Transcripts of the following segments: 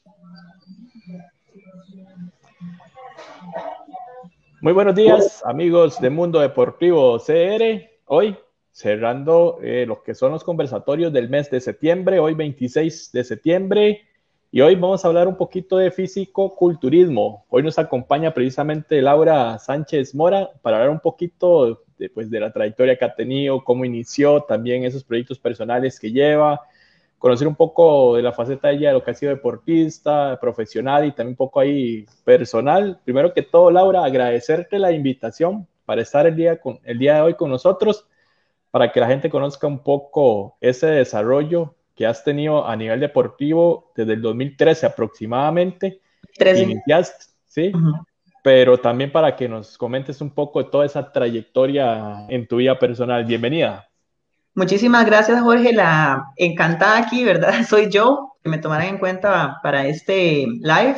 Muy buenos días, amigos de Mundo Deportivo CR. Hoy cerrando lo que son los conversatorios del mes de septiembre, hoy 26 de septiembre, y hoy vamos a hablar un poquito de físico-culturismo. Hoy nos acompaña precisamente Laura Sánchez Mora para hablar un poquito de la trayectoria que ha tenido, cómo inició, también esos proyectos personales que lleva, conocer un poco de la faceta de ella, de lo que ha sido deportista, profesional y también un poco ahí personal. Primero que todo, Laura, agradecerte la invitación para estar el día de hoy con nosotros, para que la gente conozca un poco ese desarrollo que has tenido a nivel deportivo desde el 2013 aproximadamente, que 13. iniciaste, ¿sí? Ujú. Pero también para que nos comentes un poco de toda esa trayectoria en tu vida personal. Bienvenida. Muchísimas gracias, Jorge. La encantada aquí, ¿verdad? Soy yo, que me tomaran en cuenta para este live.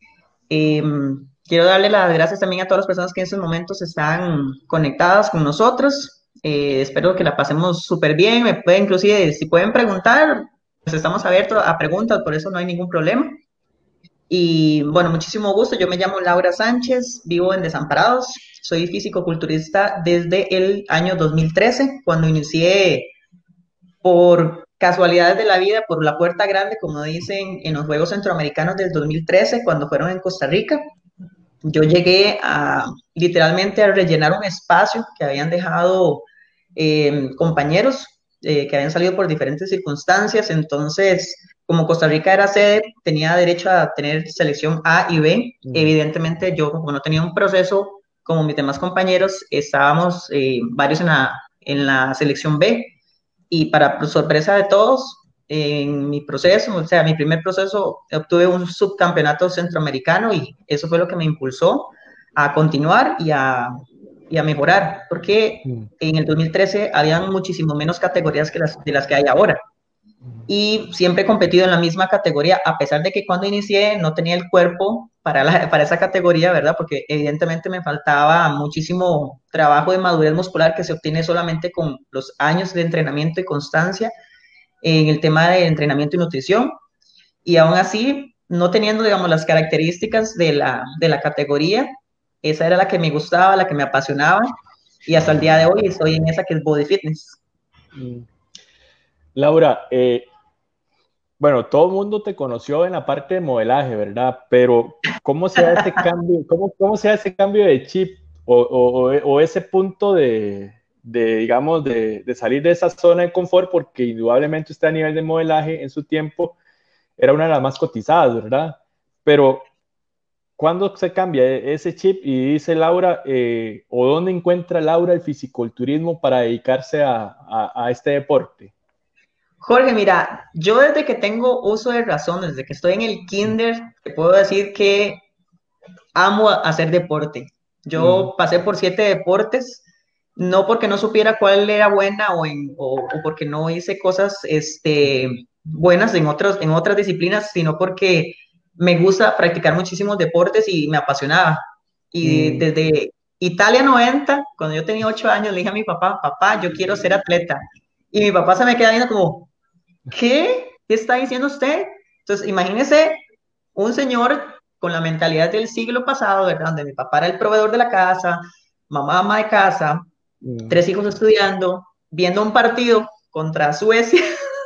Quiero darle las gracias también a todas las personas que en estos momentos están conectadas con nosotros. Espero que la pasemos súper bien. Me pueden, inclusive, si pueden preguntar, pues estamos abiertos a preguntas, por eso no hay ningún problema. Y bueno, muchísimo gusto. Yo me llamo Laura Sánchez, vivo en Desamparados. Soy físico-culturista desde el año 2013, cuando inicié por casualidades de la vida, por la puerta grande, como dicen, en los Juegos Centroamericanos del 2013, cuando fueron en Costa Rica. Yo llegué a literalmente a rellenar un espacio que habían dejado compañeros que habían salido por diferentes circunstancias. Entonces, como Costa Rica era sede, tenía derecho a tener selección A y B. Mm. Evidentemente, yo, como no tenía un proceso como mis demás compañeros, estábamos varios en la selección B. Y para sorpresa de todos, en mi proceso, o sea, mi primer proceso, obtuve un subcampeonato centroamericano y eso fue lo que me impulsó a continuar y a mejorar, porque Mm. en el 2013 habían muchísimo menos categorías de las que hay ahora. Y siempre he competido en la misma categoría, a pesar de que cuando inicié no tenía el cuerpo para esa categoría, ¿verdad? Porque evidentemente me faltaba muchísimo trabajo de madurez muscular que se obtiene solamente con los años de entrenamiento y constancia en el tema de entrenamiento y nutrición. Y aún así, no teniendo, digamos, las características de la categoría, esa era la que me gustaba, la que me apasionaba. Y hasta el día de hoy estoy en esa que es Body Fitness. Mm. Laura, bueno, todo el mundo te conoció en la parte de modelaje, ¿verdad? Pero ¿cómo se da ese cambio? ¿Cómo se da ese cambio de chip o ese punto digamos, de salir de esa zona de confort? Porque indudablemente usted a nivel de modelaje en su tiempo era una de las más cotizadas, ¿verdad? Pero ¿cuándo se cambia ese chip y dice Laura, o dónde encuentra Laura el fisiculturismo para dedicarse a este deporte? Jorge, mira, yo desde que tengo uso de razón, desde que estoy en el kinder, te puedo decir que amo hacer deporte. Mm. Yo pasé por 7 deportes, no porque no supiera cuál era buena o porque no hice cosas buenas en otras disciplinas, sino porque me gusta practicar muchísimos deportes y me apasionaba. Y Mm. desde Italia 90, cuando yo tenía 8 años, le dije a mi papá, papá, yo quiero ser atleta. Y mi papá se me queda viendo como, ¿qué? ¿Qué está diciendo usted? Entonces, imagínese un señor con la mentalidad del siglo pasado, ¿verdad? Donde mi papá era el proveedor de la casa, mamá ama de casa, Mm. 3 hijos estudiando, viendo un partido contra Suecia,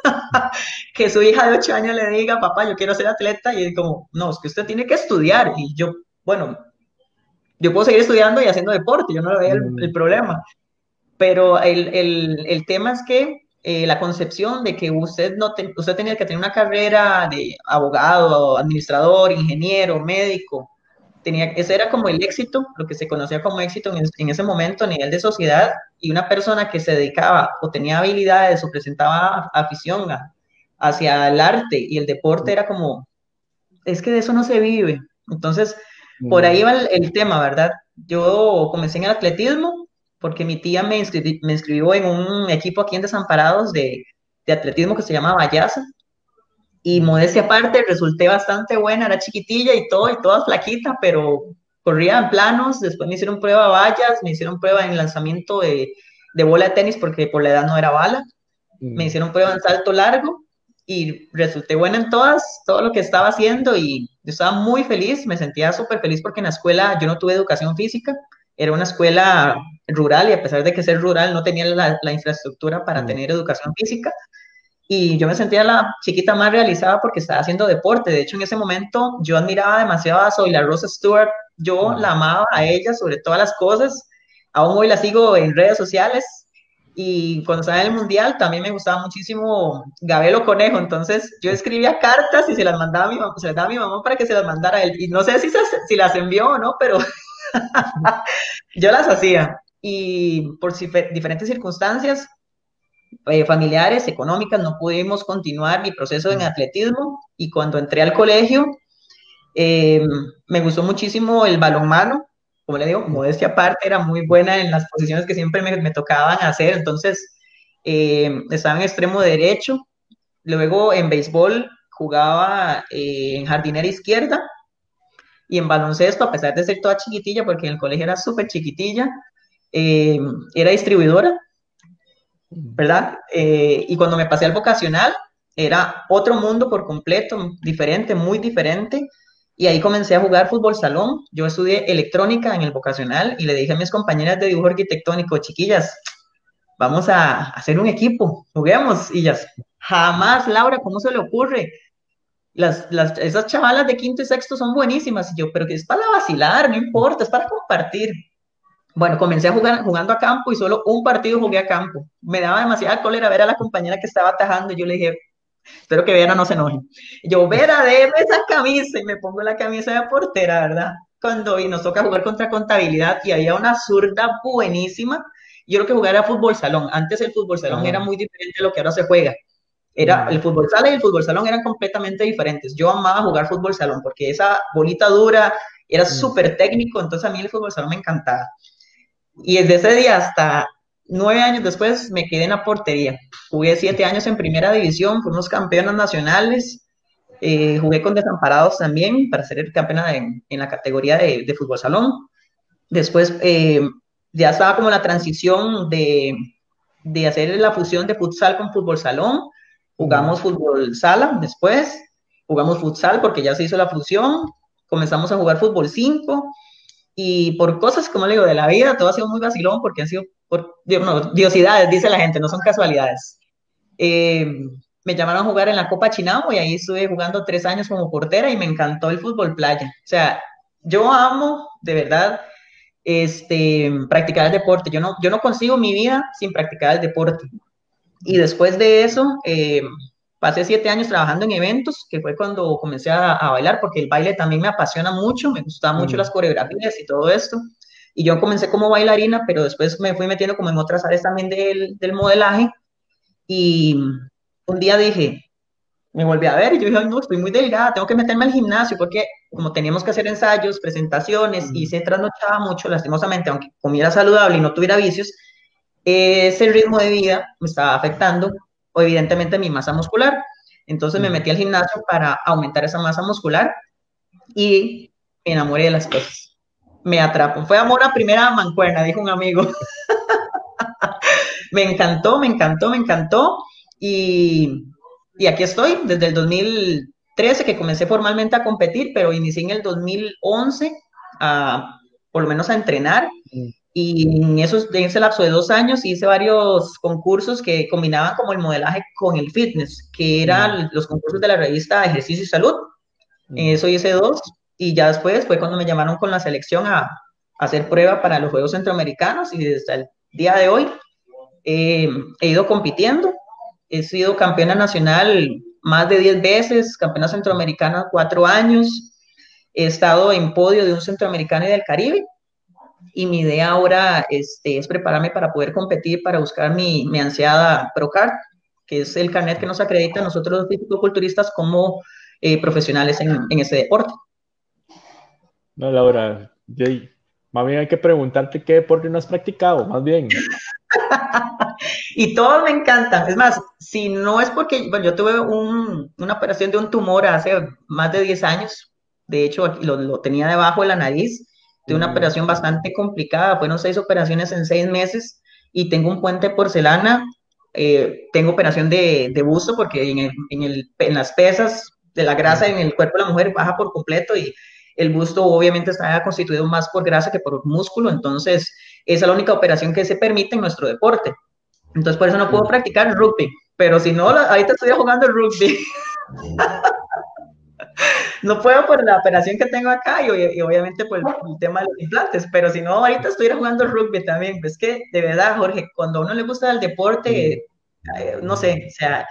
que su hija de 8 años le diga, papá, yo quiero ser atleta, y él como, no, es que usted tiene que estudiar. Y yo, bueno, yo puedo seguir estudiando y haciendo deporte, yo no le veía el Mm. problema. Pero el tema es que la concepción de que usted tenía que tener una carrera de abogado, administrador, ingeniero, médico, ese era como el éxito, lo que se conocía como éxito en ese momento a nivel de sociedad, y una persona que se dedicaba o tenía habilidades o presentaba afición hacia el arte y el deporte era como, es que de eso no se vive. Entonces, por ahí Mm. va el tema, ¿verdad? Yo comencé en el atletismo porque mi tía me inscribió en un equipo aquí en Desamparados de atletismo que se llama Vallasa. Y Mm. modestia aparte, resulté bastante buena, era chiquitilla y todo, y toda flaquita, pero corría en planos. Después me hicieron prueba de vallas, me hicieron prueba en lanzamiento de bola de tenis porque por la edad no era bala. Me Mm. hicieron prueba en salto largo y resulté buena en todas, todo lo que estaba haciendo y yo estaba muy feliz, me sentía súper feliz porque en la escuela yo no tuve educación física, era una escuela rural y a pesar de que ser rural no tenía la infraestructura para Mm. tener educación física y yo me sentía la chiquita más realizada porque estaba haciendo deporte. De hecho, en ese momento yo admiraba demasiado a Soy la Rosa Stewart, yo Mm. la amaba a ella sobre todas las cosas, aún hoy la sigo en redes sociales y cuando estaba en el mundial también me gustaba muchísimo Gabelo Conejo, entonces yo escribía cartas y se las mandaba a mi mamá, se las daba a mi mamá para que se las mandara a él y no sé si las envió o no, pero yo las hacía y por diferentes circunstancias familiares, económicas, no pudimos continuar mi proceso en Mm. atletismo y cuando entré al colegio eh, me gustó muchísimo el balonmano, como le digo, modestia aparte, era muy buena en las posiciones que siempre me tocaban hacer, entonces estaba en extremo derecho, luego en béisbol jugaba en jardinera izquierda y en baloncesto, a pesar de ser toda chiquitilla, porque en el colegio era súper chiquitilla, eh, era distribuidora, Mm. ¿verdad? Y cuando me pasé al vocacional, era otro mundo por completo, diferente, muy diferente. Y ahí comencé a jugar fútbol salón. Yo estudié electrónica en el vocacional y le dije a mis compañeras de dibujo arquitectónico, chiquillas, vamos a hacer un equipo, juguemos. Y ellas, jamás, Laura, ¿cómo se le ocurre? Esas chavalas de quinto y sexto son buenísimas. Y yo, pero que es para vacilar, no importa, es para compartir. Bueno, comencé a jugar, jugando a campo y solo un partido jugué a campo. Me daba demasiada cólera ver a la compañera que estaba atajando. Yo le dije, espero que Vera no se enoje. Yo, Vera, déme esa camisa y me pongo la camisa de portera, ¿verdad? Cuando y nos toca jugar contra contabilidad y había una zurda buenísima. Yo creo que jugar era fútbol salón. Antes el fútbol salón era Ajá. muy diferente de lo que ahora se juega. Era Mm. el fútbol sala y el fútbol salón eran completamente diferentes. Yo amaba jugar fútbol salón porque esa bolita dura era Mm. súper técnico, entonces a mí el fútbol salón me encantaba. Y desde ese día hasta 9 años después me quedé en la portería. Jugué 7 años en primera división, fuimos campeones nacionales, jugué con desamparados también para ser campeona en la categoría de fútbol salón. Después ya estaba como la transición de hacer la fusión de futsal con fútbol salón. Mm. Jugamos fútbol sala después, jugamos futsal porque ya se hizo la fusión, comenzamos a jugar fútbol 5 y por cosas, como le digo, de la vida, todo ha sido muy vacilón porque han sido por no, diosidades, dice la gente, no son casualidades. Eh, Me llamaron a jugar en la Copa Chinamo y ahí estuve jugando 3 años como portera y me encantó el fútbol playa. O sea, yo amo de verdad practicar el deporte. Yo no consigo mi vida sin practicar el deporte. Y después de eso, pasé 7 años trabajando en eventos, que fue cuando comencé a bailar, porque el baile también me apasiona mucho, me gustaban mucho Mm. las coreografías y todo esto. Y yo comencé como bailarina, pero después me fui metiendo como en otras áreas también del modelaje. Y un día dije, me volví a ver y yo dije, "Ay, no, estoy muy delgada, tengo que meterme al gimnasio, porque como teníamos que hacer ensayos, presentaciones y Mm. se trasnochaba mucho, lastimosamente, aunque comiera saludable y no tuviera vicios, ese ritmo de vida me estaba afectando, o evidentemente mi masa muscular. Entonces me Mm. metí al gimnasio para aumentar esa masa muscular y me enamoré de las cosas. Me atrapó. Fue amor a primera mancuerna, dijo un amigo. Me encantó, me encantó, me encantó. Y, y aquí estoy desde el 2013 que comencé formalmente a competir, pero inicié en el 2011 a, por lo menos a entrenar. Mm. Y en ese lapso de 2 años hice varios concursos que combinaban como el modelaje con el fitness, que Mm. eran los concursos de la revista Ejercicio y Salud. En Mm. eso hice dos. Y ya después fue cuando me llamaron con la selección a hacer prueba para los Juegos Centroamericanos. Y desde el día de hoy he ido compitiendo. He sido campeona nacional más de 10 veces, campeona centroamericana 4 años. He estado en podio de un centroamericano y del Caribe y mi idea ahora es prepararme para poder competir, para buscar mi ansiada ProCard, que es el carnet que nos acredita a nosotros los fisicoculturistas como profesionales en ese deporte. No, Laura, más bien hay que preguntarte qué deporte no has practicado, más bien. Y todos me encantan. Es más, si no es porque, bueno, yo tuve una operación de un tumor hace más de 10 años, de hecho aquí lo tenía debajo de la nariz, de una Mm. operación bastante complicada, fueron 6 operaciones en 6 meses y tengo un puente de porcelana tengo operación de busto porque en las pesas de la grasa en el cuerpo de la mujer baja por completo y el busto obviamente está constituido más por grasa que por músculo, entonces esa es la única operación que se permite en nuestro deporte. Entonces por eso no puedo practicar rugby, pero si no, ahorita estoy jugando rugby. No puedo por la operación que tengo acá y obviamente por el tema de los implantes, pero si no, ahorita estoy jugando rugby también. Es que de verdad, Jorge, cuando a uno le gusta el deporte, no sé, o sea,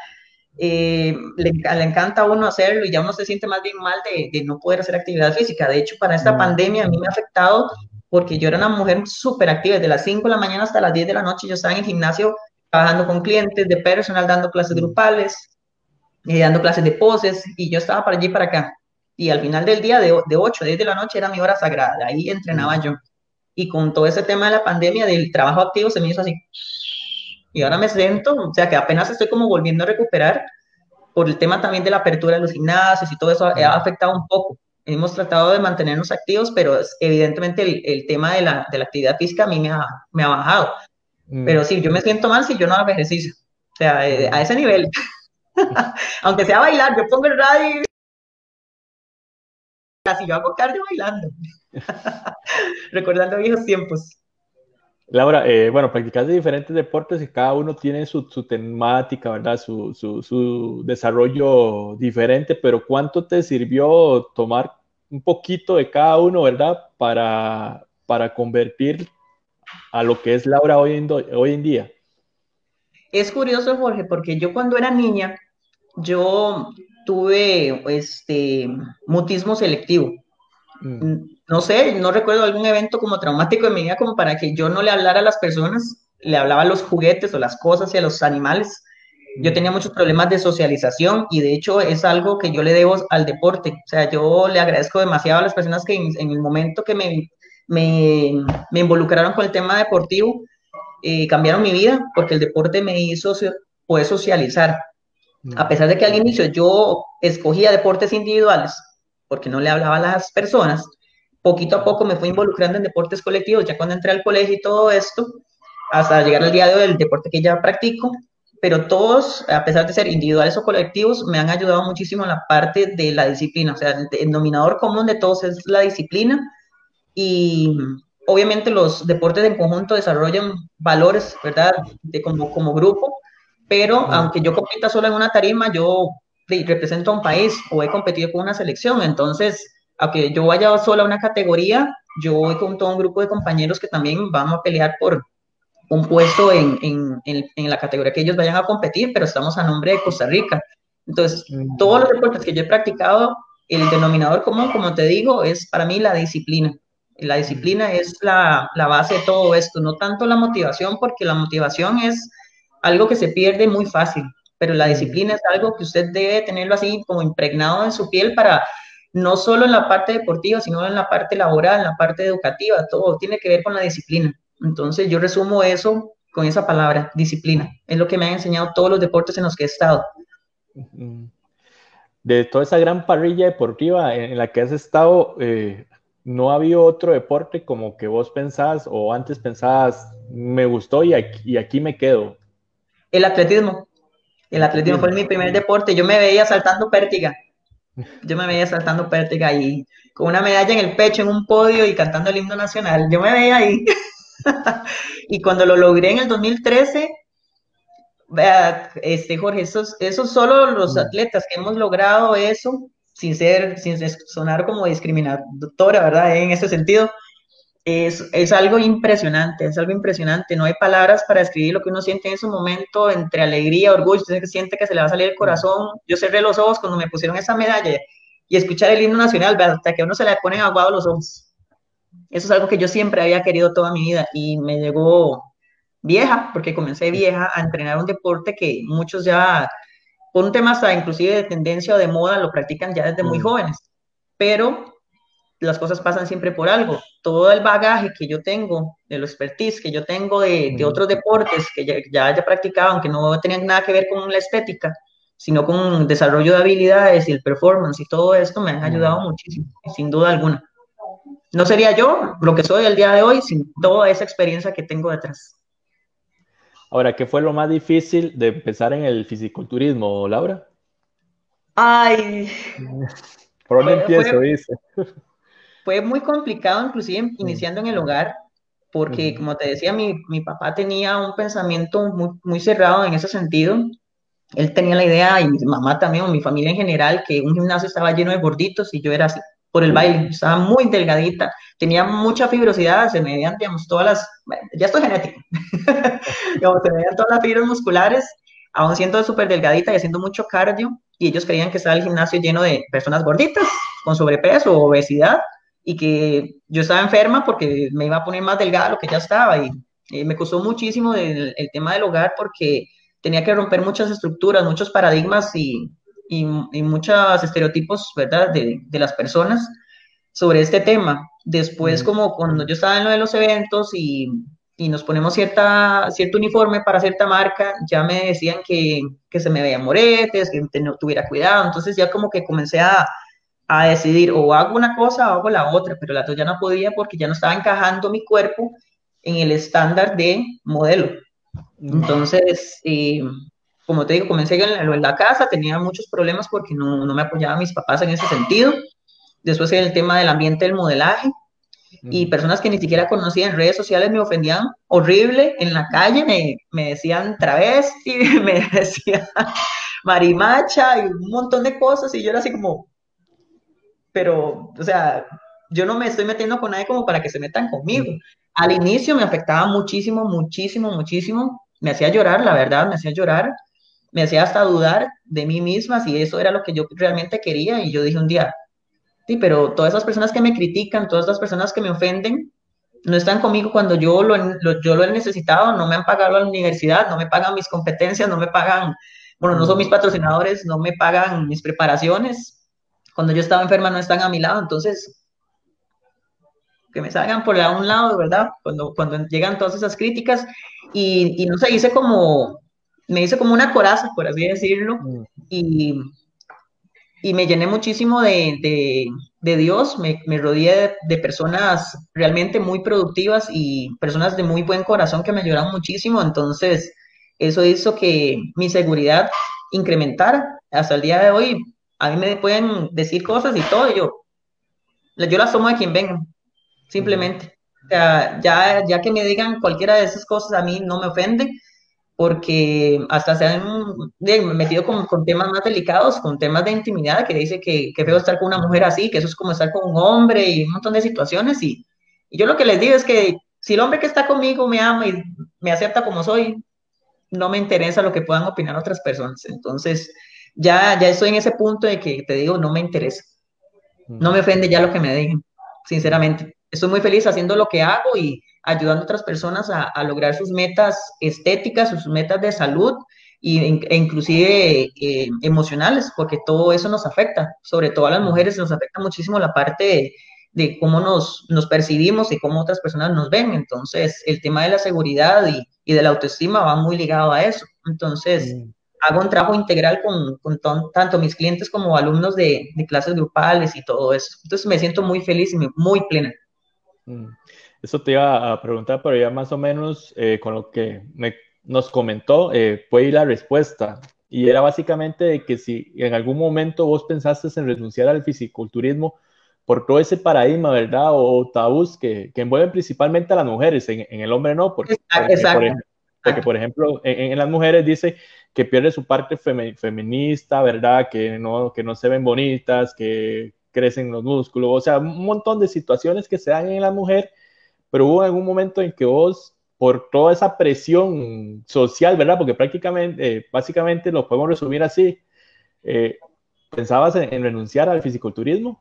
le encanta a uno hacerlo y ya uno se siente más bien mal de no poder hacer actividad física. De hecho, para esta pandemia a mí me ha afectado porque yo era una mujer súper activa, desde las 5 de la mañana hasta las 10 de la noche yo estaba en el gimnasio trabajando con clientes de personal, dando clases grupales, dando clases de poses y yo estaba para allí y para acá. Y al final del día, de 8 a 10 de la noche era mi hora sagrada, ahí entrenaba yo. Y con todo ese tema de la pandemia, del trabajo activo, se me hizo así. Y ahora me siento, o sea, que apenas estoy como volviendo a recuperar por el tema también de la apertura de los gimnasios y todo eso ha afectado un poco. Hemos tratado de mantenernos activos, pero evidentemente el tema de la actividad física a mí me ha bajado. Pero sí, yo me siento mal si yo no hago ejercicio. O sea, a ese nivel. Aunque sea bailar, yo pongo el radio y casi yo hago cardio bailando. Recordando viejos tiempos. Laura, bueno, practicaste diferentes deportes y cada uno tiene su temática, ¿verdad? Su desarrollo diferente, pero ¿cuánto te sirvió tomar un poquito de cada uno, ¿verdad? Para convertir a lo que es Laura hoy en día. Es curioso, Jorge, porque yo cuando era niña, yo tuve mutismo selectivo. No sé, no recuerdo algún evento como traumático en mi vida como para que yo no le hablara a las personas, le hablaba a los juguetes o las cosas y a los animales. Yo tenía muchos problemas de socialización y de hecho es algo que yo le debo al deporte. O sea, yo le agradezco demasiado a las personas que en el momento que me involucraron con el tema deportivo, cambiaron mi vida porque el deporte me hizo poder socializar. A pesar de que al inicio yo escogía deportes individuales porque no le hablaba a las personas, poquito a poco me fui involucrando en deportes colectivos, ya cuando entré al colegio y todo esto, hasta llegar al día de hoy el deporte que ya practico, pero todos, a pesar de ser individuales o colectivos, me han ayudado muchísimo en la parte de la disciplina, o sea, el denominador común de todos es la disciplina y obviamente los deportes en conjunto desarrollan valores, ¿verdad? Como grupo, pero aunque yo compita solo en una tarima, yo represento a un país o he competido con una selección, entonces, aunque yo vaya solo a una categoría, yo voy con todo un grupo de compañeros que también vamos a pelear por un puesto en la categoría que ellos vayan a competir, pero estamos a nombre de Costa Rica. Entonces, todos los deportes que yo he practicado, el denominador común, como te digo, es para mí la disciplina. La disciplina es la base de todo esto, no tanto la motivación, porque la motivación es algo que se pierde muy fácil, pero la disciplina es algo que usted debe tenerlo así como impregnado en su piel para no solo en la parte deportiva, sino en la parte laboral, en la parte educativa, todo tiene que ver con la disciplina. Entonces yo resumo eso con esa palabra, disciplina. Es lo que me han enseñado todos los deportes en los que he estado. De toda esa gran parrilla deportiva en la que has estado, ¿no ha habido otro deporte como que vos pensás o antes pensabas, me gustó y aquí me quedo? El atletismo. El atletismo fue mi primer deporte. Yo me veía saltando pértiga. Yo me veía saltando pértiga y con una medalla en el pecho en un podio y cantando el himno nacional. Yo me veía ahí. Y cuando lo logré en el 2013, vea, Jorge, esos solo los atletas que hemos logrado eso, sin sonar como discriminatoria, ¿verdad? En ese sentido, es algo impresionante, es algo impresionante. No hay palabras para describir lo que uno siente en ese momento, entre alegría, orgullo, usted siente que se le va a salir el corazón. Yo cerré los ojos cuando me pusieron esa medalla y escuchar el himno nacional, ¿verdad? Hasta que a uno se le ponen aguados los ojos. Eso es algo que yo siempre había querido toda mi vida y me llegó vieja, porque comencé vieja a entrenar un deporte que muchos ya, por un tema hasta inclusive de tendencia o de moda, lo practican ya desde muy jóvenes. Pero las cosas pasan siempre por algo. Todo el bagaje que yo tengo, de lo expertise que yo tengo de otros deportes que ya haya practicado, aunque no tenían nada que ver con la estética, sino con desarrollo de habilidades y el performance y todo esto, me han ayudado muchísimo, sin duda alguna. No sería yo lo que soy el día de hoy sin toda esa experiencia que tengo detrás. Ahora, ¿qué fue lo más difícil de empezar en el fisiculturismo, Laura? Ay, ¿Por dónde fue, empiezo, fue, dice? fue muy complicado, inclusive Mm, iniciando en el hogar, porque ujú, como te decía, mi papá tenía un pensamiento muy, muy cerrado en ese sentido. Él tenía la idea, y mi mamá también, o mi familia en general, que un gimnasio estaba lleno de gorditos y yo era así, por el baile, estaba muy delgadita, tenía mucha fibrosidad, se me veían, digamos, todas las, bueno, ya esto es genético, digamos, se me veían todas las fibras musculares, aún siendo súper delgadita y haciendo mucho cardio, y ellos creían que estaba el gimnasio lleno de personas gorditas, con sobrepeso o obesidad, y que yo estaba enferma porque me iba a poner más delgada de lo que ya estaba, y me costó muchísimo el tema del hogar porque tenía que romper muchas estructuras, muchos paradigmas y muchos estereotipos, ¿verdad?, de las personas sobre este tema. Después, mm, como cuando yo estaba en lo de los eventos y nos ponemos cierto uniforme para cierta marca, ya me decían que se me veían moretes, que no tuviera cuidado, entonces ya como que comencé a decidir o hago una cosa o hago la otra, pero la otra ya no podía porque ya no estaba encajando mi cuerpo en el estándar de modelo. mm, Entonces, como te digo, comencé en la casa, tenía muchos problemas porque no me apoyaban mis papás en ese sentido. Después en el tema del ambiente del modelaje y mm. personas que ni siquiera conocía en redes sociales me ofendían horrible en la calle, me decían travesti, me decían marimacha y un montón de cosas y yo era así como, pero, o sea, yo no me estoy metiendo con nadie como para que se metan conmigo. Al inicio me afectaba muchísimo, muchísimo, muchísimo. Me hacía llorar, la verdad, me hacía llorar. Me hacía hasta dudar de mí misma si eso era lo que yo realmente quería. Y yo dije un día, sí, pero todas esas personas que me critican, todas esas personas que me ofenden, no están conmigo cuando yo lo he necesitado, no me han pagado la universidad, no me pagan mis competencias, no me pagan, bueno, no son mis Mm, patrocinadores, no me pagan mis preparaciones. Cuando yo estaba enferma no están a mi lado, entonces que me salgan por un lado, ¿verdad? Cuando llegan todas esas críticas y no sé, me hice como una coraza, por así decirlo, mm, y, y me llené muchísimo de Dios, me rodeé de personas realmente muy productivas y personas de muy buen corazón que me ayudaron muchísimo, entonces eso hizo que mi seguridad incrementara. Hasta el día de hoy, a mí me pueden decir cosas y todo, y yo las tomo de quien venga, mm, simplemente. O sea, ya que me digan cualquiera de esas cosas a mí no me ofende, porque hasta se han metido con temas más delicados, con temas de intimidad, que dice que feo estar con una mujer así, que eso es como estar con un hombre y un montón de situaciones. Y yo lo que les digo es que si el hombre que está conmigo me ama y me acepta como soy, no me interesa lo que puedan opinar otras personas. Entonces, ya estoy en ese punto de que te digo, no me interesa. No mm, me ofende ya lo que me digan, mm, sinceramente. Estoy muy feliz haciendo lo que hago y ayudando a otras personas a lograr sus metas estéticas, sus metas de salud e inclusive emocionales, porque todo eso nos afecta, sobre todo a las mm, mujeres nos afecta muchísimo la parte de cómo nos percibimos y cómo otras personas nos ven. Entonces, el tema de la seguridad y de la autoestima va muy ligado a eso. Entonces, mm, hago un trabajo integral con tanto mis clientes como alumnos de clases grupales y todo eso. Entonces me siento muy feliz y muy plena. mm. Eso te iba a preguntar, pero ya más o menos con lo que nos comentó, fue ahí la respuesta. Y era básicamente de que si en algún momento vos pensaste en renunciar al fisiculturismo por todo ese paradigma, ¿verdad? O tabús que envuelven principalmente a las mujeres, en el hombre no, Exacto, porque exacto. por ejemplo, en las mujeres dice que pierde su parte feminista, ¿verdad? Que no se ven bonitas, que crecen los músculos, o sea, un montón de situaciones que se dan en la mujer, pero hubo algún momento en que vos, por toda esa presión social, ¿verdad? Porque prácticamente, básicamente lo podemos resumir así, eh, ¿pensabas en renunciar al fisiculturismo?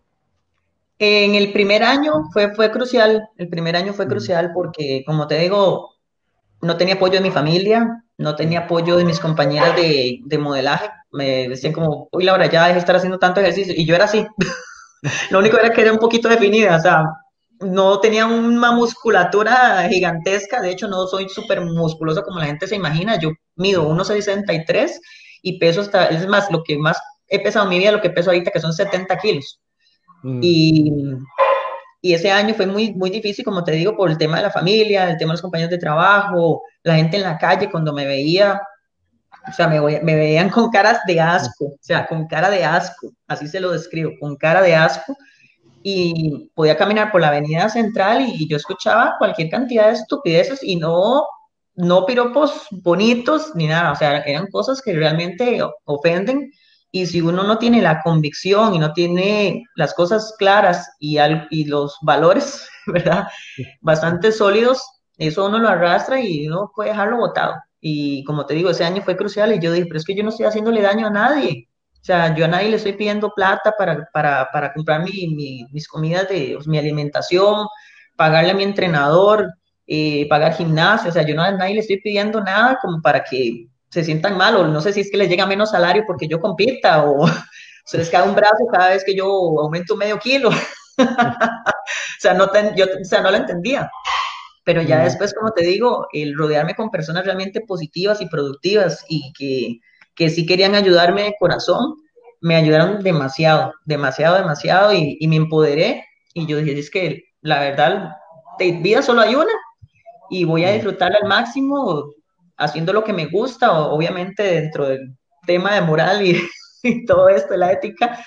En el primer año fue crucial, el primer año fue Mm, crucial porque, como te digo, no tenía apoyo de mi familia, no tenía mm, apoyo de mis compañeras de modelaje. Me decían como, uy, Laura, ya deja de estar haciendo tanto ejercicio. Y yo era así, lo único era que era un poquito definida, o sea, no tenía una musculatura gigantesca, de hecho no soy súper musculoso como la gente se imagina, yo mido 1,63 y peso hasta, es más, lo que más he pesado en mi vida, lo que peso ahorita, que son 70 kilos. mm, Y, y ese año fue muy, muy difícil, como te digo, por el tema de la familia, el tema de los compañeros de trabajo, la gente en la calle cuando me veía, o sea, me veían con caras de asco, o sea, con cara de asco, así se lo describo, con cara de asco, y podía caminar por la avenida central y yo escuchaba cualquier cantidad de estupideces y no piropos bonitos ni nada, o sea, eran cosas que realmente ofenden y si uno no tiene la convicción y no tiene las cosas claras y los valores, ¿verdad? Bastante sólidos, eso uno lo arrastra y uno puede dejarlo botado. Y como te digo, ese año fue crucial y yo dije, pero es que yo no estoy haciéndole daño a nadie. O sea, yo a nadie le estoy pidiendo plata para comprar mis comidas, mi alimentación, pagarle a mi entrenador, pagar gimnasio. O sea, yo a nadie le estoy pidiendo nada como para que se sientan mal. O no sé si es que les llega menos salario porque yo compita o se les cae un brazo cada vez que yo aumento medio kilo. O sea, o sea, no lo entendía. Pero ya después, como te digo, el rodearme con personas realmente positivas y productivas y que sí querían ayudarme de corazón, me ayudaron demasiado, demasiado, demasiado y me empoderé. Y yo dije, es que la verdad, de vida solo hay una y voy a disfrutarla al máximo haciendo lo que me gusta, obviamente dentro del tema de moral y todo esto, de la ética,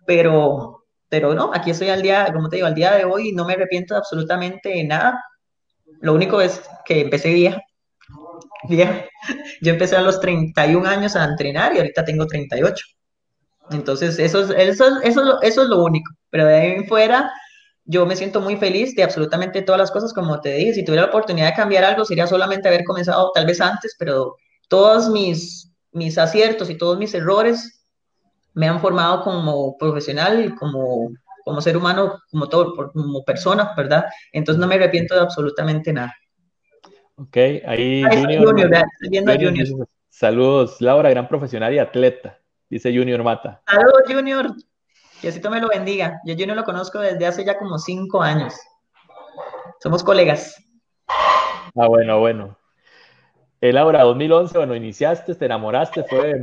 pero no, aquí estoy al día, como te digo, al día de hoy no me arrepiento de absolutamente nada. Lo único es que empecé vieja, vieja. Yo empecé a los 31 años a entrenar y ahorita tengo 38. Entonces, eso es lo único. Pero de ahí en fuera, yo me siento muy feliz de absolutamente todas las cosas, como te dije. Si tuviera la oportunidad de cambiar algo, sería solamente haber comenzado tal vez antes, pero todos mis aciertos y todos mis errores me han formado como profesional, como ser humano, como todo, como persona, ¿verdad? Entonces no me arrepiento de absolutamente nada. Ok, ahí Ahí está Junior, Junior, ¿verdad? Estoy viendo a Junior Junior. dice, saludos, Laura, gran profesional y atleta, dice Junior Mata. Saludos, Junior. Diosito me lo bendiga. Yo Junior lo conozco desde hace ya como 5 años. Somos colegas. Bueno, bueno. Laura, 2011, bueno, iniciaste, te enamoraste,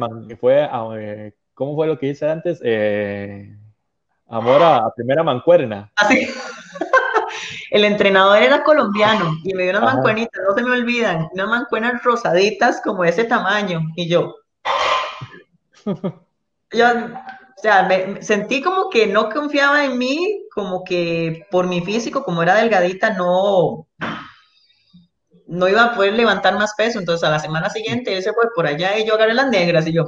¿cómo fue lo que hice antes? Amor a primera mancuerna. Así. El entrenador era colombiano y me dio unas Ajá. mancuernitas, no se me olvidan, unas mancuernas rosaditas como de ese tamaño. Y yo, o sea, me sentí como que no confiaba en mí, como que por mi físico, como era delgadita, no iba a poder levantar más peso. Entonces a la semana siguiente él se fue por allá y yo agarré las negras y yo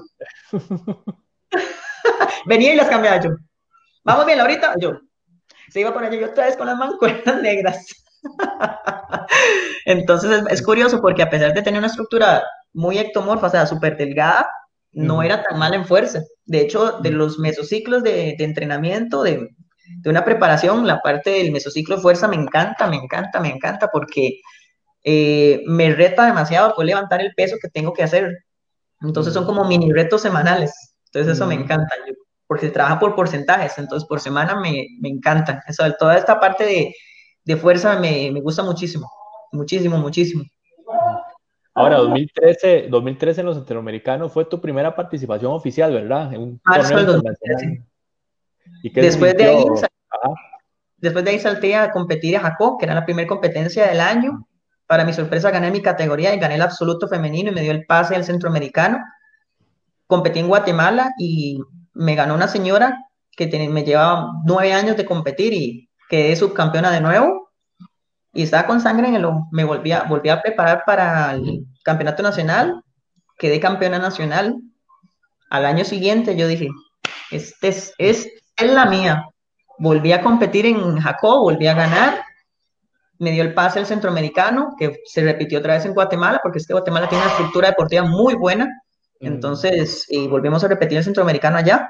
venía y las cambiaba yo. Vamos bien, ahorita yo. Se iba por allá yo otra vez con las mancuernas negras. Entonces es curioso porque a pesar de tener una estructura muy ectomorfa, o sea, súper delgada, no Ujú. era tan mal en fuerza. De hecho, de los mesociclos de entrenamiento, de una preparación, la parte del mesociclo de fuerza me encanta, me encanta, me encanta porque me reta demasiado por levantar el peso que tengo que hacer. Entonces son Ujú. como mini retos semanales. Entonces eso me Ujú. encanta, porque se trabaja por porcentajes, entonces por semana me encanta. Eso, toda esta parte de fuerza me gusta muchísimo, muchísimo, muchísimo. Ahora, 2013 en los Centroamericanos fue tu primera participación oficial, ¿verdad? En un Marzo torneo del 2013. internacional. ¿Y qué se Después de ahí, sintió? Ajá. después de ahí salté a competir a Jacó, que era la primera competencia del año. Para mi sorpresa gané mi categoría y gané el absoluto femenino y me dio el pase al centroamericano. Competí en Guatemala y me ganó una señora que me llevaba 9 años de competir y quedé subcampeona de nuevo y estaba con sangre en el ojo. Me volví a preparar para el campeonato nacional, quedé campeona nacional. Al año siguiente yo dije, esta es la mía. Volví a competir en Jacob, volví a ganar, me dio el pase al centroamericano, que se repitió otra vez en Guatemala, porque es que Guatemala tiene una estructura deportiva muy buena. Ujú. Entonces, volvimos a repetir el centroamericano allá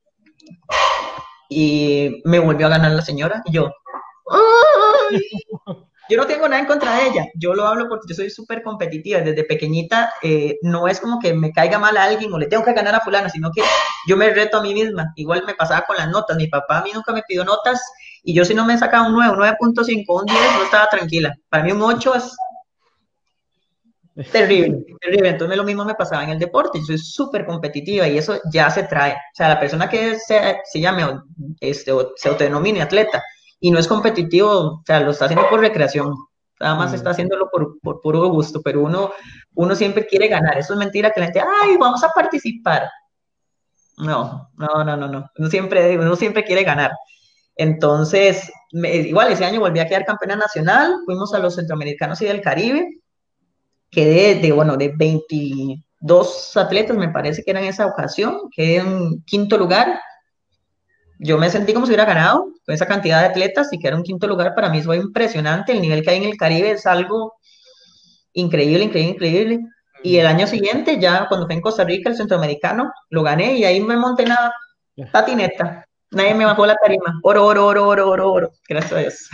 y me volvió a ganar la señora y yo, ¡ay! Yo no tengo nada en contra de ella, yo lo hablo porque yo soy súper competitiva, desde pequeñita no es como que me caiga mal a alguien o le tengo que ganar a fulana, sino que yo me reto a mí misma, igual me pasaba con las notas, mi papá a mí nunca me pidió notas y yo si no me sacaba un 9, un 9.5, un 10, no estaba tranquila, para mí un 8 es terrible, terrible. Entonces lo mismo me pasaba en el deporte. Yo soy súper competitiva y eso ya se trae. O sea, la persona que se llame o se autodenomine atleta y no es competitivo, o sea, lo está haciendo por recreación, nada más está haciéndolo por puro gusto, pero uno siempre quiere ganar, eso es mentira que la gente, ay, vamos a participar. No, no, no, no, no, uno siempre quiere ganar. Entonces, igual ese año volví a quedar campeona nacional, fuimos a los Centroamericanos y del Caribe, quedé bueno, de 22 atletas, me parece que era en esa ocasión, quedé en quinto lugar. Yo me sentí como si hubiera ganado con esa cantidad de atletas y que era un quinto lugar para mí fue impresionante. El nivel que hay en el Caribe es algo increíble, increíble, increíble. Y el año siguiente, ya cuando fue en Costa Rica, el centroamericano, lo gané y ahí me monté en la patineta. Nadie me bajó la tarima. Oro, oro, oro, oro, oro, oro. Gracias a Dios.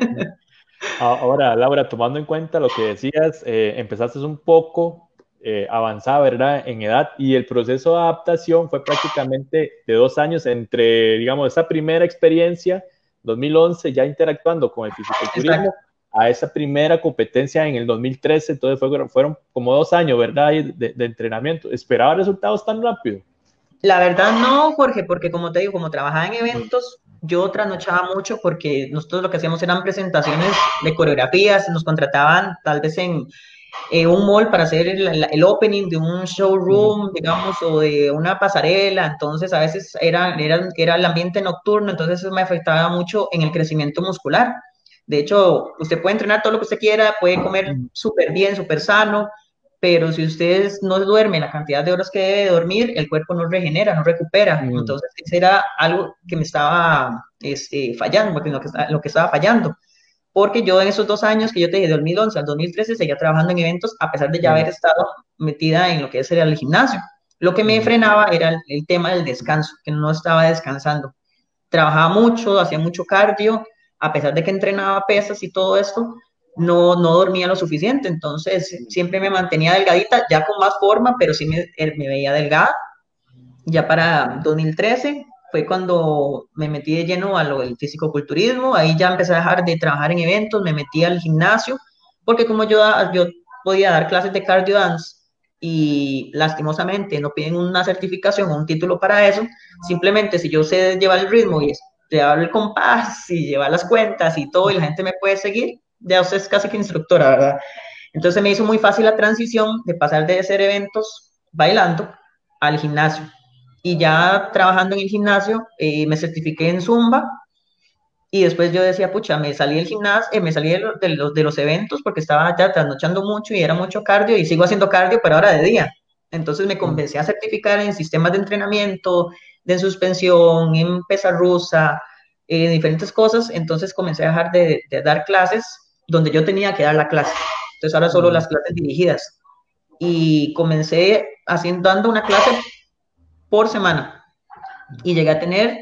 Ahora, Laura, tomando en cuenta lo que decías, empezaste un poco avanzada, ¿verdad?, en edad, y el proceso de adaptación fue prácticamente de 2 años entre, digamos, esa primera experiencia, 2011, ya interactuando con el fisiculturismo, a esa primera competencia en el 2013, entonces fueron como 2 años, ¿verdad?, de entrenamiento. ¿Esperaba resultados tan rápido? La verdad no, Jorge, porque como te digo, como trabajaba en eventos, yo trasnochaba mucho porque nosotros lo que hacíamos eran presentaciones de coreografías, nos contrataban tal vez en un mall para hacer el opening de un showroom, digamos, o de una pasarela, entonces a veces era el ambiente nocturno, entonces eso me afectaba mucho en el crecimiento muscular. De hecho, usted puede entrenar todo lo que usted quiera, puede comer súper bien, súper sano, pero si usted no duerme la cantidad de horas que debe dormir, el cuerpo no regenera, no recupera. Entonces, eso era algo que me estaba fallando, porque lo que estaba fallando. Porque yo en esos 2 años que yo te dije, de 2011 al 2013, seguía trabajando en eventos, a pesar de ya haber estado metida en lo que es el gimnasio. Lo que me frenaba era el tema del descanso, que no estaba descansando. Trabajaba mucho, hacía mucho cardio, a pesar de que entrenaba pesas y todo esto, no dormía lo suficiente, entonces siempre me mantenía delgadita, ya con más forma, pero sí me veía delgada. Ya para 2013 fue cuando me metí de lleno a lo del fisicoculturismo, ahí ya empecé a dejar de trabajar en eventos, me metí al gimnasio, porque como yo podía dar clases de cardio dance y lastimosamente no piden una certificación o un título para eso, simplemente si yo sé llevar el ritmo y llevar el compás y llevar las cuentas y todo y la gente me puede seguir, ya usted es casi que instructora, ¿verdad? Entonces me hizo muy fácil la transición de pasar de hacer eventos bailando al gimnasio. Y ya trabajando en el gimnasio, me certifiqué en Zumba y después yo decía, pucha, me salí del gimnasio, me salí de los eventos porque estaba ya trasnochando mucho y era mucho cardio y sigo haciendo cardio, pero ahora de día. Entonces me comencé a certificar en sistemas de entrenamiento, de suspensión, en pesa rusa, diferentes cosas. Entonces comencé a dejar de dar clases donde yo tenía que dar la clase. Entonces ahora solo las clases dirigidas. Y comencé dando una clase por semana y llegué a tener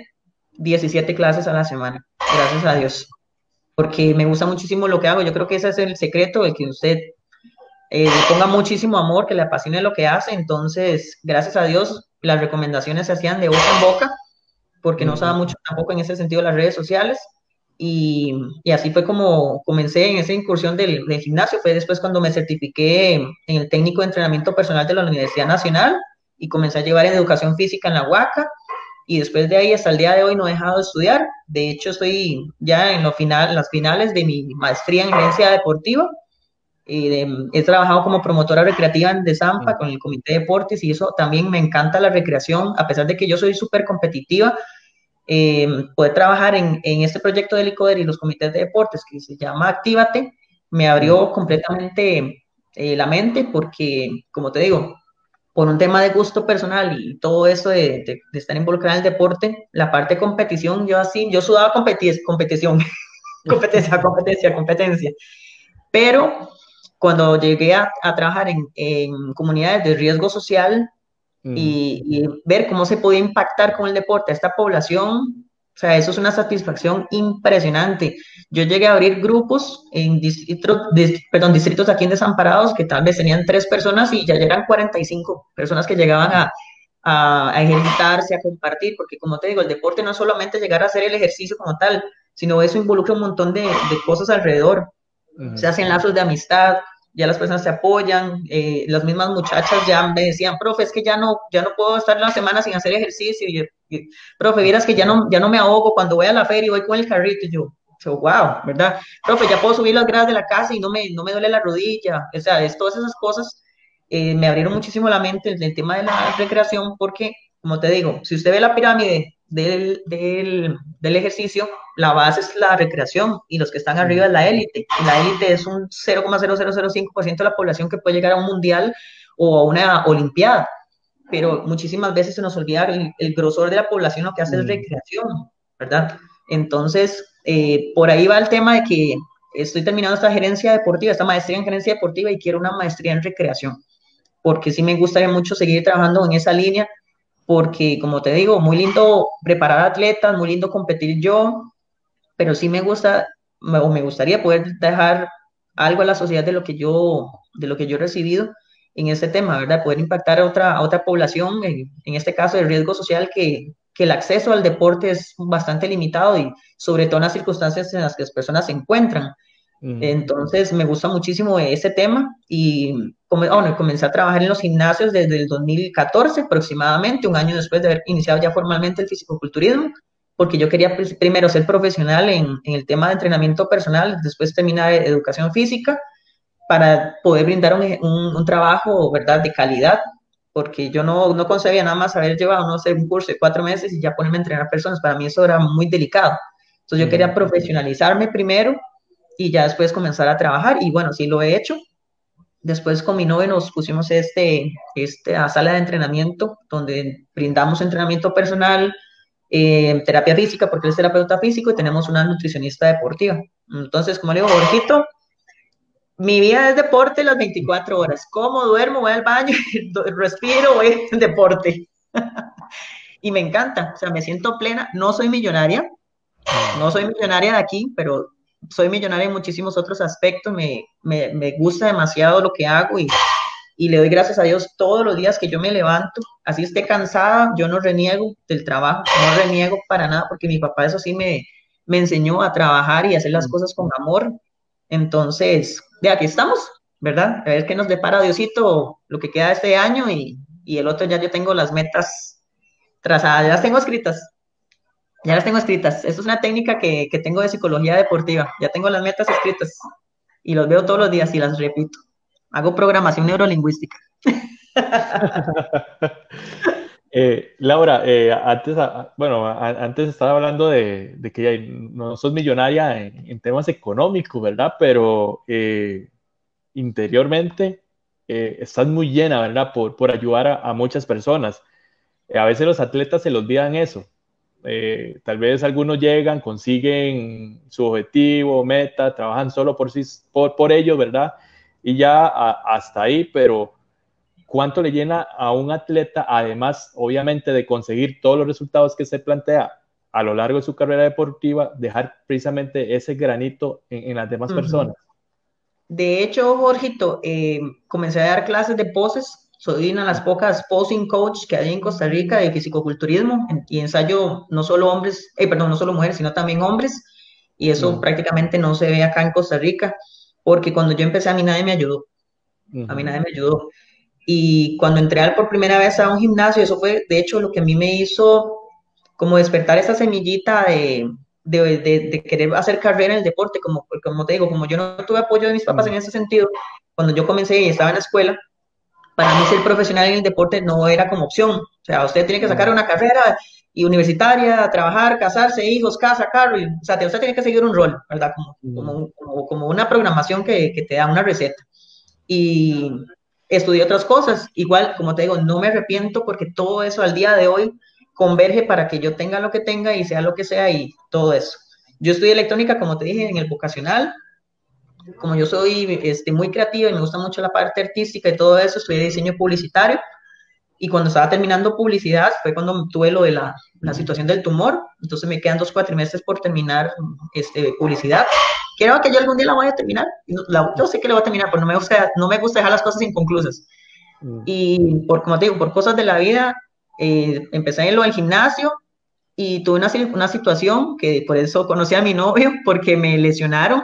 17 clases a la semana, gracias a Dios, porque me gusta muchísimo lo que hago. Yo creo que ese es el secreto, el que usted le ponga muchísimo amor, que le apasione lo que hace. Entonces, gracias a Dios, las recomendaciones se hacían de boca en boca, porque no usaba mucho tampoco en ese sentido las redes sociales. Y así fue como comencé en esa incursión del gimnasio. Fue después cuando me certifiqué en el técnico de entrenamiento personal de la Universidad Nacional y comencé a llevar en educación física en la UACA. Y después de ahí hasta el día de hoy no he dejado de estudiar. De hecho, estoy ya en las finales de mi maestría en gerencia deportiva. He trabajado como promotora recreativa en Desampa con el Comité de Deportes y eso también me encanta la recreación, a pesar de que yo soy súper competitiva. Poder trabajar en este proyecto del ICODER y los comités de deportes que se llama Actívate, me abrió completamente la mente porque, como te digo, por un tema de gusto personal y todo eso de estar involucrada en el deporte, la parte de competición, yo sudaba competición, competencia. Pero cuando llegué a trabajar en comunidades de riesgo social, y ver cómo se podía impactar con el deporte a esta población, o sea, eso es una satisfacción impresionante. Yo llegué a abrir grupos en distritos aquí en Desamparados que tal vez tenían 3 personas y ya eran 45 personas que llegaban a ejercitarse, a compartir, porque como te digo, el deporte no es solamente llegar a hacer el ejercicio como tal, sino eso involucra un montón de cosas alrededor. Se hacen lazos de amistad, ya las personas se apoyan, las mismas muchachas ya me decían, profe, es que ya no puedo estar la semana sin hacer ejercicio, profe, vieras que ya no me ahogo cuando voy a la feria y voy con el carrito, y yo, So, wow, ¿verdad? Profe, ya puedo subir las gradas de la casa y no me duele la rodilla. O sea, todas esas cosas me abrieron muchísimo la mente en el tema de la recreación porque, como te digo, si usted ve la pirámide del ejercicio, la base es la recreación y los que están arriba es la élite. Y la élite es un 0,0005% de la población que puede llegar a un mundial o a una olimpiada. Pero muchísimas veces se nos olvida el grosor de la población lo que hace es recreación, ¿verdad? Entonces, por ahí va el tema de que estoy terminando esta gerencia deportiva, esta maestría en gerencia deportiva y quiero una maestría en recreación, porque sí me gustaría mucho seguir trabajando en esa línea, porque como te digo, muy lindo preparar atletas, muy lindo competir yo, pero sí me gusta o me gustaría poder dejar algo a la sociedad de lo que yo he recibido en este tema, ¿verdad? Poder impactar a otra población, en este caso de riesgo social, que el acceso al deporte es bastante limitado y sobre todo en las circunstancias en las que las personas se encuentran. Entonces me gusta muchísimo ese tema y bueno, comencé a trabajar en los gimnasios desde el 2014 aproximadamente, un año después de haber iniciado ya formalmente el fisicoculturismo, porque yo quería primero ser profesional en el tema de entrenamiento personal, después terminar educación física para poder brindar un trabajo, ¿verdad?, de calidad, porque yo no concebía nada más haber llevado, no sé, un curso de 4 meses y ya ponerme a entrenar personas, para mí eso era muy delicado. Entonces yo quería profesionalizarme primero y ya después comenzar a trabajar y bueno, sí lo he hecho. Después con mi novio nos pusimos esta sala de entrenamiento donde brindamos entrenamiento personal, terapia física porque él es terapeuta físico y tenemos una nutricionista deportiva. Entonces, como le digo, Borjito, mi vida es deporte las 24 horas. Como, duermo, voy al baño, respiro, voy al deporte. Y me encanta, o sea, me siento plena. No soy millonaria de aquí, pero soy millonaria en muchísimos otros aspectos. Me gusta demasiado lo que hago y le doy gracias a Dios todos los días que yo me levanto. Así esté cansada, yo no reniego del trabajo, no reniego para nada, porque mi papá eso sí me enseñó a trabajar y hacer las cosas con amor. Entonces, de aquí estamos, ¿verdad? A ver qué nos depara Diosito lo que queda de este año y el otro ya yo tengo las metas trazadas, ya las tengo escritas. Ya las tengo escritas. Esto es una técnica que tengo de psicología deportiva. Ya tengo las metas escritas y los veo todos los días y las repito. Hago programación neurolingüística. Laura, antes, bueno, antes estaba hablando de que ya no sos millonaria en temas económicos, ¿verdad? Pero interiormente estás muy llena, ¿verdad? Por ayudar a muchas personas. A veces los atletas se les olvidan eso. Tal vez algunos llegan, consiguen su objetivo, meta, trabajan solo por ellos, ¿verdad? Y ya hasta ahí, pero ¿cuánto le llena a un atleta, además, obviamente, de conseguir todos los resultados que se plantea a lo largo de su carrera deportiva, dejar precisamente ese granito en las demás personas? De hecho, Jorgito, comencé a dar clases de poses. Soy una de las pocas posing coach que hay en Costa Rica de fisicoculturismo y ensayo no solo hombres, perdón, no solo mujeres, sino también hombres. Y eso prácticamente no se ve acá en Costa Rica, porque cuando yo empecé a mí nadie me ayudó. A mí nadie me ayudó. Y cuando entré por primera vez a un gimnasio, eso fue de hecho lo que a mí me hizo como despertar esa semillita de querer hacer carrera en el deporte, como te digo, como yo no tuve apoyo de mis papás en ese sentido, cuando yo comencé y estaba en la escuela, para mí ser profesional en el deporte no era como opción. O sea, usted tiene que sacar una carrera y universitaria, trabajar, casarse, hijos, casa, carro, o sea, usted tiene que seguir un rol, ¿verdad? Como una programación que te da una receta. Y estudié otras cosas. Igual, como te digo, no me arrepiento porque todo eso al día de hoy converge para que yo tenga lo que tenga y sea lo que sea y todo eso. Yo estudié electrónica, como te dije, en el vocacional. Como yo soy muy creativa y me gusta mucho la parte artística y todo eso, estudié diseño publicitario. Y cuando estaba terminando publicidad fue cuando tuve lo de la situación del tumor. Entonces me quedan 2 cuatrimestres por terminar publicidad. Creo que yo algún día la voy a terminar. Yo sé que la voy a terminar, pero no me gusta dejar las cosas inconclusas. Y como te digo, por cosas de la vida, empecé en lo del gimnasio y tuve una situación que por eso conocí a mi novio, porque me lesionaron.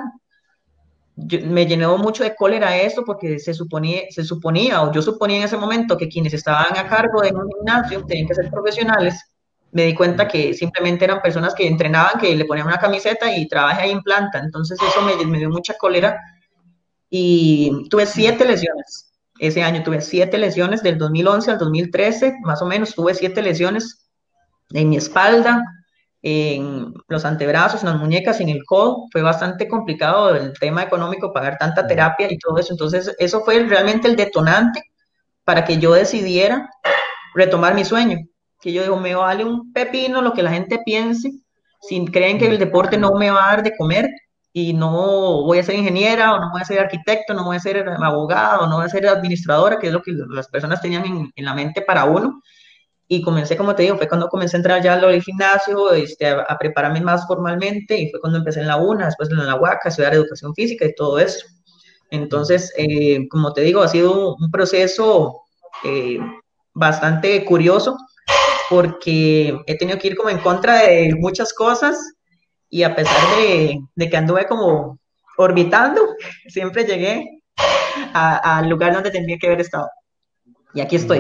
Me llenó mucho de cólera esto porque se suponía, o yo suponía en ese momento que quienes estaban a cargo de un gimnasio tenían que ser profesionales me di cuenta que simplemente eran personas que entrenaban, que le ponían una camiseta y trabajé ahí en planta. Entonces eso me dio mucha cólera y tuve 7 lesiones. Ese año tuve 7 lesiones, del 2011 al 2013, más o menos, tuve 7 lesiones en mi espalda, en los antebrazos, en las muñecas, en el codo. Fue bastante complicado el tema económico, pagar tanta terapia y todo eso. Entonces, eso fue realmente el detonante para que yo decidiera retomar mi sueño. Que yo digo, me vale un pepino lo que la gente piense, si creen que el deporte no me va a dar de comer y no voy a ser ingeniera o no voy a ser arquitecto, no voy a ser abogado, no voy a ser administradora, que es lo que las personas tenían en la mente para uno. Y comencé, como te digo, fue cuando comencé a entrar ya al gimnasio, a prepararme más formalmente, y fue cuando empecé en la UNA, después en la UACA, a estudiar educación física y todo eso. Entonces, como te digo, ha sido un proceso eh, bastante curioso, porque he tenido que ir como en contra de muchas cosas, y a pesar de que anduve como orbitando, siempre llegué al lugar donde tenía que haber estado. Y aquí estoy.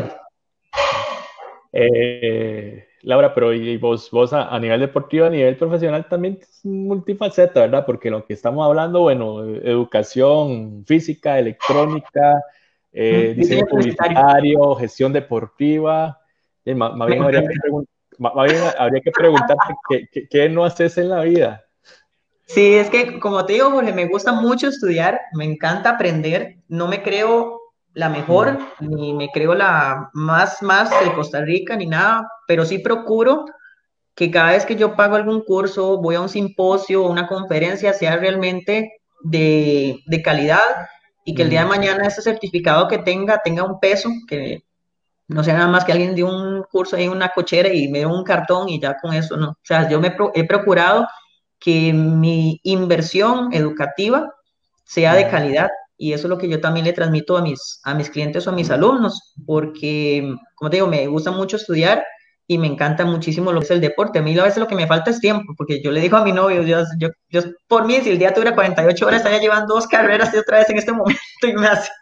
Laura, pero y vos a nivel deportivo, a nivel profesional también es multifaceta, ¿verdad? Porque lo que estamos hablando, bueno, educación física, electrónica, diseño Diseño publicitario. publicitario, gestión deportiva. Más Me bien habría encanta. que, más bien habría que preguntarte qué no haces en la vida. Sí, es que como te digo, Jorge, me gusta mucho estudiar, me encanta aprender, no me creo la mejor, ni me creo la más de Costa Rica, ni nada, pero sí procuro que cada vez que yo pago algún curso, voy a un simposio o una conferencia, sea realmente de calidad, y que el día de mañana ese certificado que tenga un peso, que no sea nada más que alguien dio un curso en una cochera y me dio un cartón y ya con eso, no. O sea, yo he procurado que mi inversión educativa sea de calidad, y eso es lo que yo también le transmito a mis clientes o a mis alumnos, porque, como te digo, me gusta mucho estudiar y me encanta muchísimo lo que es el deporte. A mí a veces lo que me falta es tiempo, porque yo le digo a mi novio, yo por mí, si el día tuviera 48 horas, estaría llevando 2 carreras y otra vez en este momento, y me hace,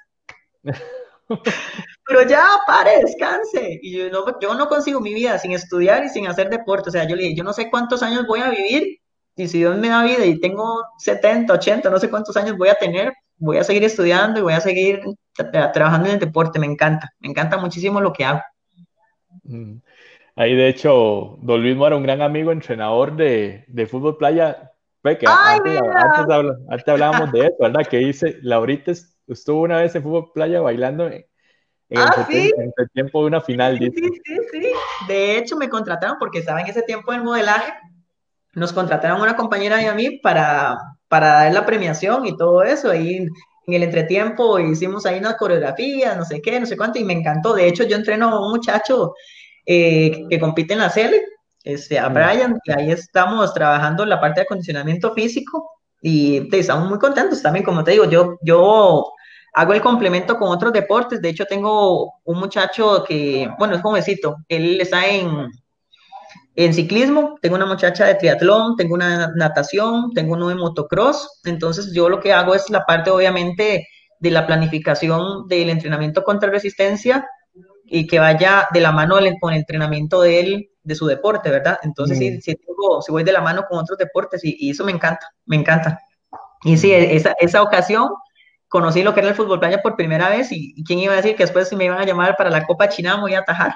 pero ya, pare, descanse. Y yo no consigo mi vida sin estudiar y sin hacer deporte. O sea, yo le dije, yo no sé cuántos años voy a vivir, y si Dios me da vida y tengo 70, 80, no sé cuántos años voy a tener, voy a seguir estudiando y voy a seguir trabajando en el deporte. Me encanta muchísimo lo que hago. Ahí, de hecho, Don Luis Mora, un gran amigo, entrenador de fútbol playa, ve que ¡Ay, mira! antes hablábamos de eso, ¿verdad? Que dice, Laurita estuvo una vez en fútbol playa bailando Ah, sí, en el tiempo de una final, sí, dice. sí, sí, sí. De hecho, me contrataron porque estaba en ese tiempo del modelaje. Nos contrataron una compañera y a mí para dar la premiación y todo eso. Ahí en el entretiempo hicimos ahí una coreografía, no sé qué, no sé cuánto, y me encantó. De hecho, yo entreno a un muchacho que compite en la CL, a Mm, Brian, y ahí estamos trabajando la parte de acondicionamiento físico, y estamos muy contentos también. Como te digo, yo hago el complemento con otros deportes. De hecho, tengo un muchacho que, bueno, es jovencito, él está en ciclismo, tengo una muchacha de triatlón, tengo una natación, tengo uno de motocross. Entonces yo lo que hago es la parte, obviamente, de la planificación del entrenamiento contra resistencia, y que vaya de la mano con el entrenamiento de él, de su deporte, ¿verdad? Entonces sí, mm, sí, sí voy de la mano con otros deportes, y eso me encanta, me encanta. Y sí, mm. esa ocasión conocí lo que era el fútbol playa por primera vez, y quién iba a decir que después me iban a llamar para la Copa China, voy a atajar.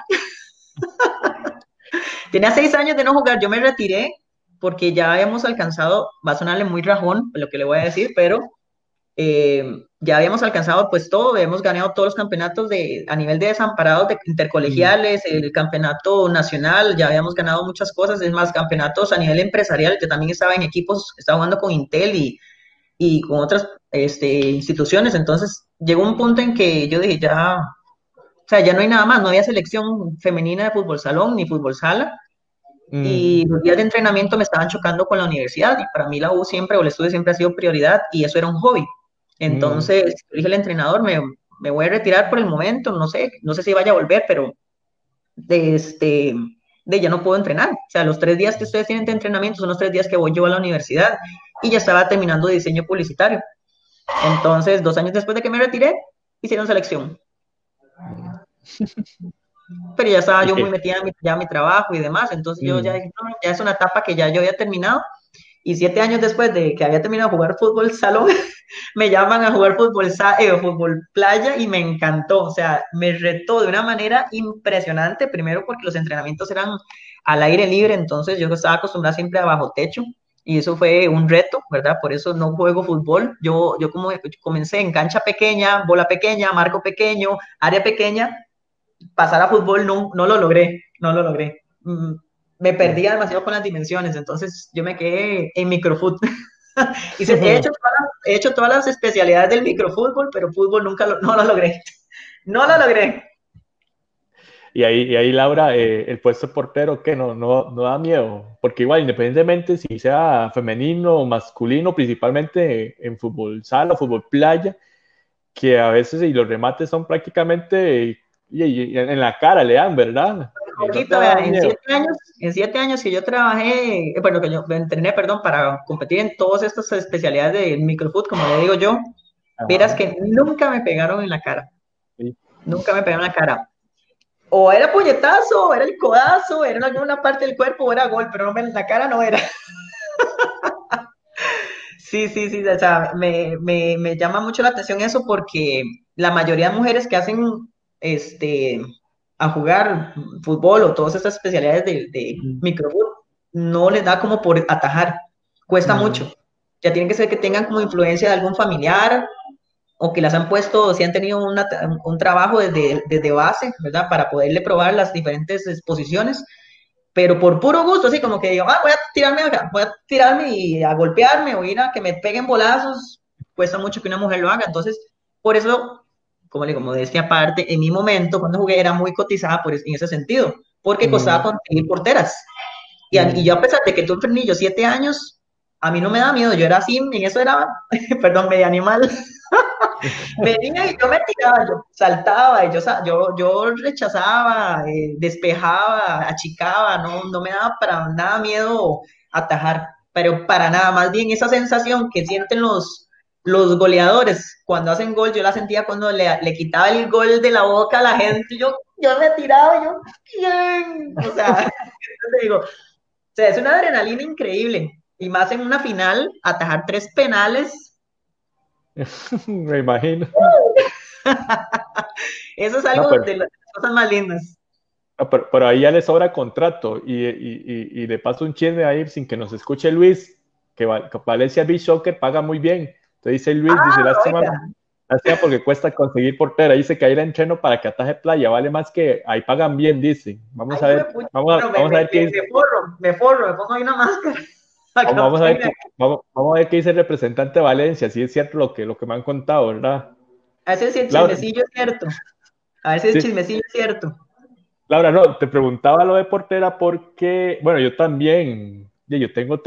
Tenía 6 años de no jugar, yo me retiré porque ya habíamos alcanzado, va a sonarle muy rajón lo que le voy a decir, pero ya habíamos alcanzado pues todo, habíamos ganado todos los campeonatos a nivel de desamparados, de intercolegiales, el campeonato nacional, ya habíamos ganado muchas cosas, es más, campeonatos a nivel empresarial. Yo también estaba en equipos, estaba jugando con Intel y con otras instituciones. Entonces llegó un punto en que yo dije, ya, o sea, ya no hay nada más, no había selección femenina de fútbol salón ni fútbol sala, y Mm, los días de entrenamiento me estaban chocando con la universidad, y para mí la U siempre, o el estudio siempre ha sido prioridad, y eso era un hobby. mm, Entonces dije al entrenador, me voy a retirar por el momento, no sé si vaya a volver, pero de, este, ya no puedo entrenar. O sea, los 3 días que ustedes tienen de entrenamiento son los 3 días que voy yo a la universidad, y ya estaba terminando diseño publicitario. Entonces, 2 años después de que me retiré, hicieron selección. mm. pero ya estaba ¿Y yo muy qué? metida en ya mi trabajo y demás, entonces yo ya Mm. dije, no, ya es una etapa que ya yo había terminado, y 7 años después de que había terminado de jugar fútbol salón, me llaman a jugar fútbol playa y me encantó, o sea, me retó de una manera impresionante, primero porque los entrenamientos eran al aire libre, entonces yo estaba acostumbrada siempre a bajo techo y eso fue un reto, ¿verdad? Por eso no juego fútbol. Yo como comencé en cancha pequeña, bola pequeña, marco pequeño, área pequeña, pasar a fútbol no, no lo logré, no lo logré. Me perdía demasiado con las dimensiones, entonces yo me quedé en microfútbol. He hecho todas las especialidades del microfútbol, pero fútbol no lo logré. No lo logré. Y ahí Laura, el puesto de portero, que no da miedo, porque igual, independientemente si sea femenino o masculino, principalmente en fútbol sala o fútbol playa, que a veces y los remates son prácticamente y en la cara le dan, ¿verdad? No te Poquito, vea, da miedo. en 7 años que yo trabajé, bueno, que yo entrené, perdón, para competir en todas estas especialidades de microfútbol, como le digo yo, vieras Ajá. que nunca me pegaron en la cara, Sí. nunca me pegaron en la cara. O era puñetazo, o era el codazo, era en alguna parte del cuerpo, o era gol, pero no en la cara no era. Sí, sí, sí, o sea, me llama mucho la atención eso porque la mayoría de mujeres que hacen este, a jugar fútbol o todas estas especialidades de Mm, microfútbol no les da como por atajar, cuesta mm, mucho. Ya tienen que ser que tengan como influencia de algún familiar o que las han puesto, si han tenido un trabajo desde base, ¿verdad? Para poderle probar las diferentes posiciones, pero por puro gusto, así como que digo, voy a tirarme acá, voy a tirarme y a golpearme o ir a que me peguen bolazos, cuesta mucho que una mujer lo haga, entonces, por eso, como le digo, modestia aparte, en mi momento, cuando jugué, era muy cotizada en ese sentido, porque costaba mm, conseguir porteras, y yo mm. a pesar de que tuve un frenillo 7 años, a mí no me da miedo, yo era así, en eso era, perdón, medio animal, venía y yo me tiraba, yo saltaba, y yo rechazaba, despejaba, achicaba, no me daba para nada miedo atajar, pero para nada, más bien esa sensación que sienten los goleadores cuando hacen gol, yo la sentía cuando le quitaba el gol de la boca a la gente, yo me tiraba, yo, ¿quién? O sea, te digo, o sea, es una adrenalina increíble, y más en una final, atajar 3 penales. Me imagino. Eso es No, algo pero, de las cosas más lindas. no, pero ahí ya le sobra contrato y de paso un chisme ahí sin que nos escuche Luis, que Valencia Beach Soccer paga muy bien. Entonces dice Luis, dice, lástima, Oiga, lástima porque cuesta conseguir portera. Dice que ahí la entreno para que ataje playa, vale más que ahí pagan bien, dice. ay, hijo de pucha, pero Vamos a ver qué dice. me forro, me pongo ahí una máscara. Para que Vamos a ver, tenga. vamos a ver qué dice el representante de Valencia, si es cierto lo que me han contado, ¿verdad? A ver si el Laura, chismecillo es cierto. A ver si el sí, chismecillo es cierto. Laura, no, te preguntaba lo de portera porque, bueno, yo también, yo tengo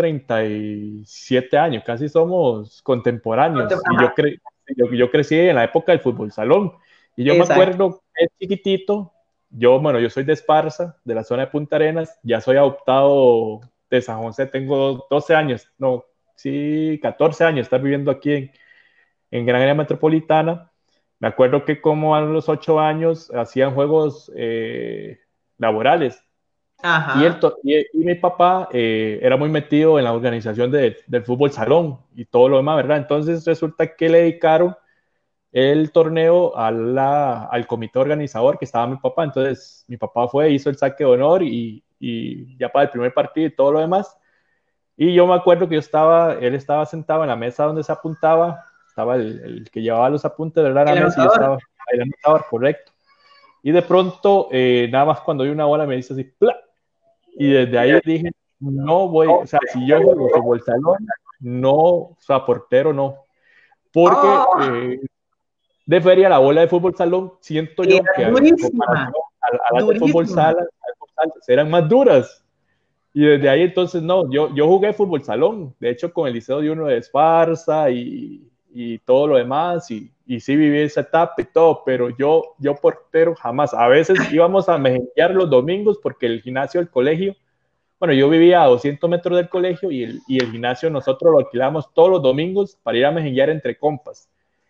37 años, casi somos contemporáneos, y Ajá, yo crecí en la época del fútbol salón, y yo me exacto. acuerdo que chiquitito, bueno, yo soy de Esparza, de la zona de Punta Arenas, ya soy adoptado de San José, tengo 12 años, no, sí, 14 años, estar viviendo aquí en Gran Área Metropolitana. Me acuerdo que como a los 8 años hacían juegos laborales Ajá, y mi papá era muy metido en la organización del fútbol salón y todo lo demás, ¿verdad? Entonces resulta que le dedicaron el torneo al comité organizador que estaba mi papá. Entonces mi papá fue, hizo el saque de honor y ya para el primer partido y todo lo demás. Y yo me acuerdo que él estaba sentado en la mesa donde se apuntaba, estaba el que llevaba los apuntes, ¿verdad? En la el mesa y yo anotador. estaba ahí el anotador, correcto. Y de pronto, nada más cuando vi una bola me dice así, ¡plá! Y desde ahí dije, no voy, o sea, si yo juego fútbol salón, no, o sea, portero no, porque Oh, de feria la bola de fútbol salón, siento y yo era que en durísima, comparación a las de fútbol durísima. sala, eran más duras. Y desde ahí entonces no, yo jugué fútbol salón, de hecho con el Liceo de Uno de Esparza y todo lo demás, y sí viví esa etapa y todo, pero yo portero jamás. A veces íbamos a mejenguear los domingos porque el gimnasio del colegio, bueno, yo vivía a 200 metros del colegio y el gimnasio nosotros lo alquilábamos todos los domingos para ir a mejenguear entre compas.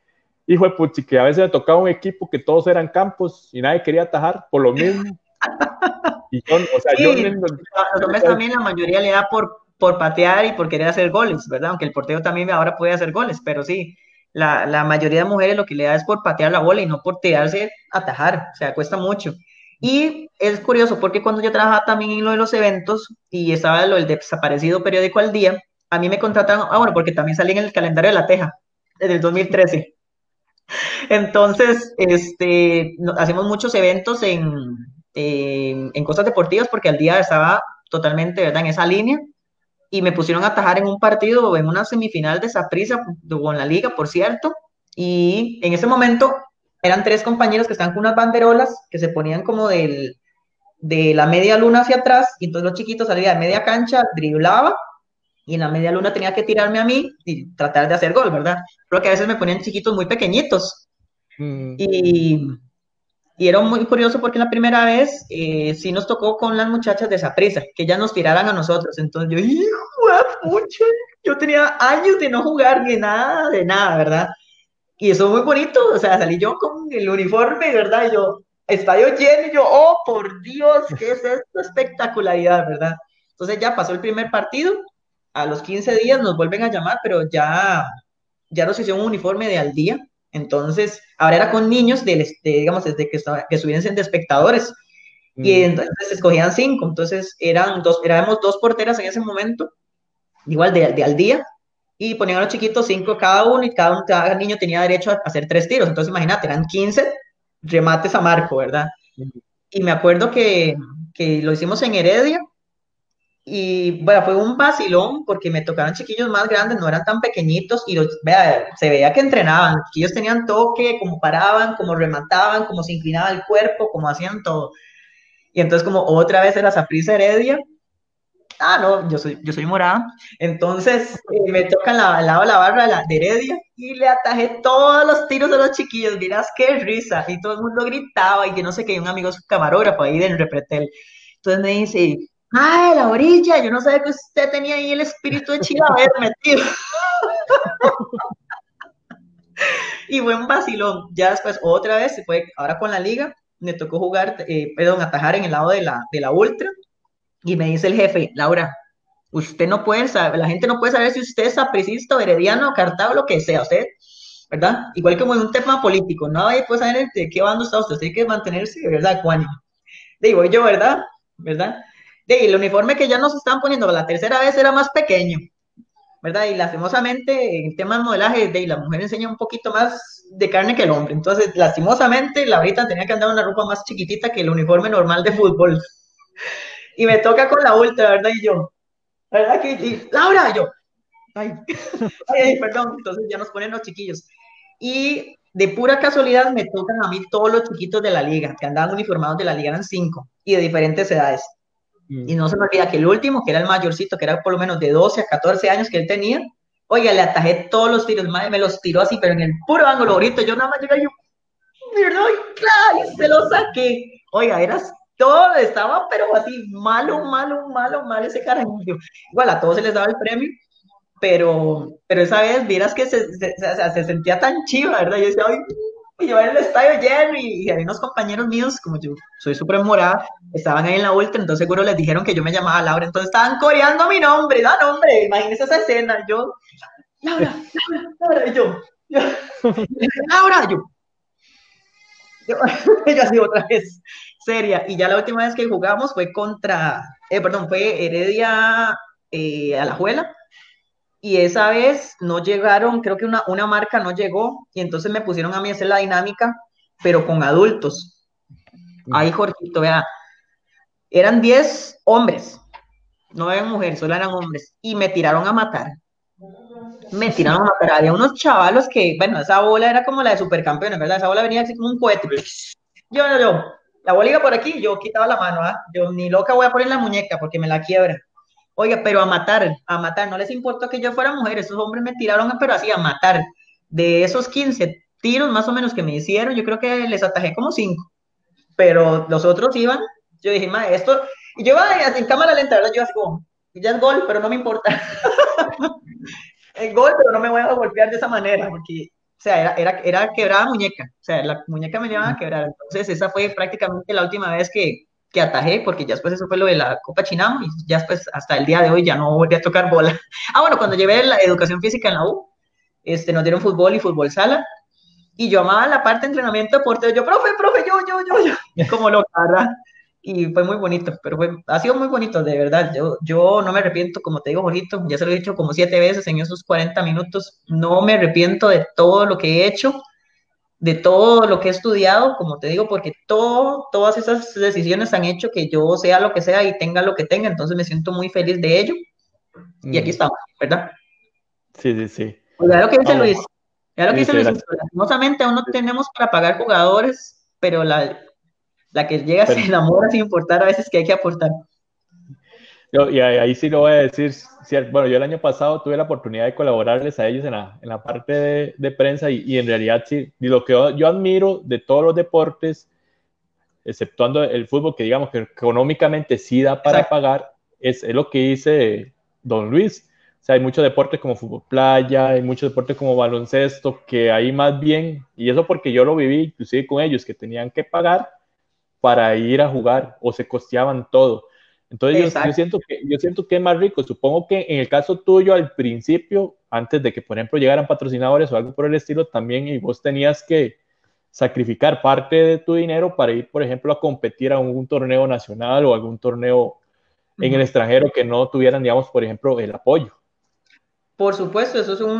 hijo de puchi, que a veces me tocaba un equipo que todos eran campos y nadie quería atajar por lo mismo. Y yo, o sea, yo Sí, los hombres también la mayoría le da por patear y por querer hacer goles, ¿verdad? Aunque el portero también ahora puede hacer goles, pero sí, la mayoría de mujeres lo que le da es por patear la bola y no por tirarse a atajar, o sea, cuesta mucho. Y es curioso porque cuando yo trabajaba también en lo de los eventos y estaba lo del desaparecido periódico al día, a mí me contrataron, bueno, porque también salí en el calendario de la Teja, desde el 2013. Entonces, hacemos muchos eventos en cosas deportivas porque al día estaba totalmente, ¿verdad?, en esa línea y me pusieron a atajar en un partido, en una semifinal de Saprissa con la liga, por cierto, y en ese momento eran tres compañeros que estaban con unas banderolas que se ponían como de la media luna hacia atrás y entonces los chiquitos salían de media cancha, driblaba y en la media luna tenía que tirarme a mí y tratar de hacer gol, ¿verdad? Pero que a veces me ponían chiquitos muy pequeñitos y, y era muy curioso porque la primera vez sí nos tocó con las muchachas de Saprissa, que ellas nos tiraran a nosotros. Entonces yo, hijo de pucha, yo tenía años de no jugar ni nada, de nada, ¿verdad? Y eso muy bonito, o sea, salí yo con el uniforme, ¿verdad? Y yo, estadio lleno, y yo, oh, por Dios, ¿qué es esto? Espectacularidad, ¿verdad? Entonces ya pasó el primer partido, a los 15 días nos vuelven a llamar, pero ya nos hicieron un uniforme de al día. Entonces, ahora era con niños, digamos, desde que estuviesen de espectadores. Y entonces escogían cinco. Entonces, éramos dos porteras en ese momento, igual de al día. Y ponían a los chiquitos cinco cada uno y cada niño tenía derecho a hacer 3 tiros. Entonces, imagínate, eran 15 remates a marco, ¿verdad? Y me acuerdo que lo hicimos en Heredia y bueno, fue un vacilón porque me tocaron chiquillos más grandes, no eran tan pequeñitos y se veía que entrenaban. Los chiquillos tenían toque, como paraban, como remataban, como se inclinaba el cuerpo, como hacían todo. Y entonces como otra vez era Saprissa Heredia. Ah, no, yo soy morada. Entonces me tocan al lado de la barra de Heredia y le atajé todos los tiros a los chiquillos. Miras qué risa. Y todo el mundo gritaba y que no sé qué, un amigo su camarógrafo ahí del Repretel. Entonces me dice, ¡ay, la orilla! Yo no sabía que usted tenía ahí el espíritu de Chilaver metido. Y fue un vacilón. Ya después, otra vez, se fue, ahora con la liga, me tocó jugar, atajar en el lado de la ultra. Y me dice el jefe, Laura, usted no puede saber, la gente no puede saber si usted es sapricista o herediano, cartago, lo que sea, usted, ¿verdad? Igual como en un tema político, nadie puede saber de qué bando está usted, tiene que mantenerse, ¿verdad?, ecuánime. Digo yo, ¿verdad? ¿Verdad? El uniforme que ya nos estaban poniendo la tercera vez era más pequeño, ¿verdad? Y lastimosamente en temas de modelaje, la mujer enseña un poquito más de carne que el hombre. Entonces, lastimosamente, la ahorita tenía que andar una ropa más chiquitita que el uniforme normal de fútbol. Y me toca con la ultra, ¿verdad? Y yo, ¿verdad? Laura, yo, ay, ay, perdón. Entonces ya nos ponen los chiquillos. Y de pura casualidad me tocan a mí todos los chiquitos de la liga, que andaban uniformados de la liga, eran 5 y de diferentes edades. Y no se me olvida que el último, que era el mayorcito, que era por lo menos de 12 a 14 años que él tenía, oiga, le atajé todos los tiros, madre, me los tiró así, pero en el puro ángulo, ahorita yo nada más llegué, yo, ¿verdad? Claro, y se lo saqué. Oiga, todo, estaba, pero así, malo, malo, malo, malo ese carajillo. Igual a todos se les daba el premio, pero esa vez, vieras que se sentía tan chiva, ¿verdad? Yo decía, ay, y yo en el estadio lleno y había unos compañeros míos, como yo soy súper morada, estaban ahí en la ultra, entonces seguro les dijeron que yo me llamaba Laura, entonces estaban coreando mi nombre, no, nombre, imagínense esa escena, yo, Laura, Laura, Laura, y yo Laura, yo así otra vez, seria, y ya la última vez que jugamos fue fue Heredia Alajuela, y esa vez no llegaron, creo que una marca no llegó, y entonces me pusieron a mí a hacer la dinámica, pero con adultos. Ay, Jorgito, vea, eran 10 hombres, no eran mujeres, solo eran hombres, y me tiraron a matar. Me tiraron a matar. Había unos chavalos que, bueno, esa bola era como la de supercampeones, ¿verdad? Esa bola venía así como un cohete. Yo, la bola iba por aquí, yo quitaba la mano, ¿ah? Yo ni loca voy a poner la muñeca porque me la quiebra. Oiga, pero a matar, no les importó que yo fuera mujer, esos hombres me tiraron, pero así, a matar. De esos 15 tiros más o menos que me hicieron, yo creo que les atajé como 5, pero los otros iban, yo dije, ma, esto, y yo iba en cámara lenta, ¿verdad? Yo así como, ya es gol, pero no me importa. El gol, pero no me voy a golpear de esa manera, porque sea, era quebrada muñeca, o sea, la muñeca me llevaba a quebrar. Entonces, esa fue prácticamente la última vez que atajé, porque ya después eso fue lo de la Copa Chinamo, y ya después, hasta el día de hoy, ya no volví a tocar bola. Ah, bueno, cuando llevé la educación física en la U, nos dieron fútbol y fútbol sala, y yo amaba la parte de entrenamiento de portero, yo, profe, yo, como loca, ¿verdad? Y fue muy bonito, pero ha sido muy bonito, de verdad. Yo no me arrepiento, como te digo, Jorito, ya se lo he dicho como 7 veces en esos 40 minutos, no me arrepiento de todo lo que he hecho, de todo lo que he estudiado, como te digo, porque todas esas decisiones han hecho que yo sea lo que sea y tenga lo que tenga, entonces me siento muy feliz de ello, y aquí estamos, ¿verdad? Sí, sí, sí. Oiga, lo que dice Vamos, Luis, ya lo que dice dice Luis, la... lastimosamente aún no tenemos para pagar jugadores, pero la que llega se enamora sin importar a veces que hay que aportar. Y ahí sí lo voy a decir, bueno, yo el año pasado tuve la oportunidad de colaborarles a ellos en la parte de prensa y en realidad sí, y lo que yo admiro de todos los deportes, exceptuando el fútbol, que digamos que económicamente sí da para Exacto. pagar, es lo que dice don Luis. O sea, hay muchos deportes como fútbol playa, hay muchos deportes como baloncesto, que ahí más bien, y eso porque yo lo viví inclusive con ellos, que tenían que pagar para ir a jugar o se costeaban todo. Entonces Exacto. yo siento que es más rico. Supongo que en el caso tuyo al principio, antes de que por ejemplo llegaran patrocinadores o algo por el estilo, también y vos tenías que sacrificar parte de tu dinero para ir, por ejemplo, a competir a un torneo nacional o algún torneo en el Ujú. extranjero que no tuvieran, digamos, por ejemplo, el apoyo. Por supuesto, eso es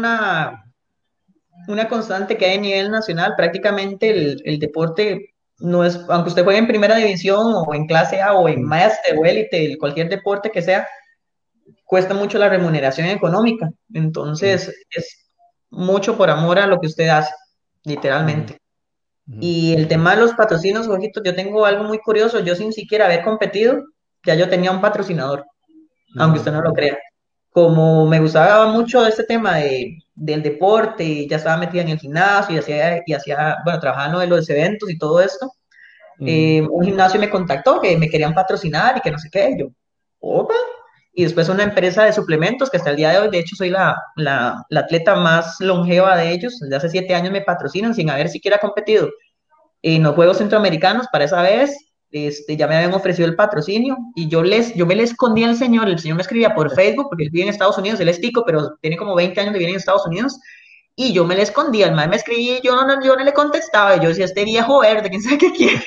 una constante que hay a nivel nacional. Prácticamente el deporte no es, aunque usted juegue en primera división o en clase A o en Mm, máster o élite, cualquier deporte que sea, cuesta mucho la remuneración económica. mm, Entonces, es mucho por amor a lo que usted hace, mm, literalmente. mm, Y el tema de los patrocinios, ojitos, yo tengo algo muy curioso. Yo sin siquiera haber competido, ya yo tenía un patrocinador, aunque usted no lo mm, crea. Como me gustaba mucho este tema del deporte, ya estaba metida en el gimnasio y hacía, bueno, trabajaba en lo de los eventos y todo esto. mm, Un gimnasio me contactó que me querían patrocinar y que no sé qué. Y yo, opa. Y después una empresa de suplementos que hasta el día de hoy, de hecho, soy la atleta más longeva de ellos. Desde hace 7 años me patrocinan sin haber siquiera competido en los Juegos Centroamericanos para esa vez. Ya me habían ofrecido el patrocinio y yo me le escondí al señor. El señor me escribía por Facebook porque él vive en Estados Unidos, él es tico, pero tiene como 20 años de vivir en Estados Unidos. Y yo me le escondía, el mae me escribía y yo no le contestaba. Y yo decía, este viejo verde, quién sabe qué quiere.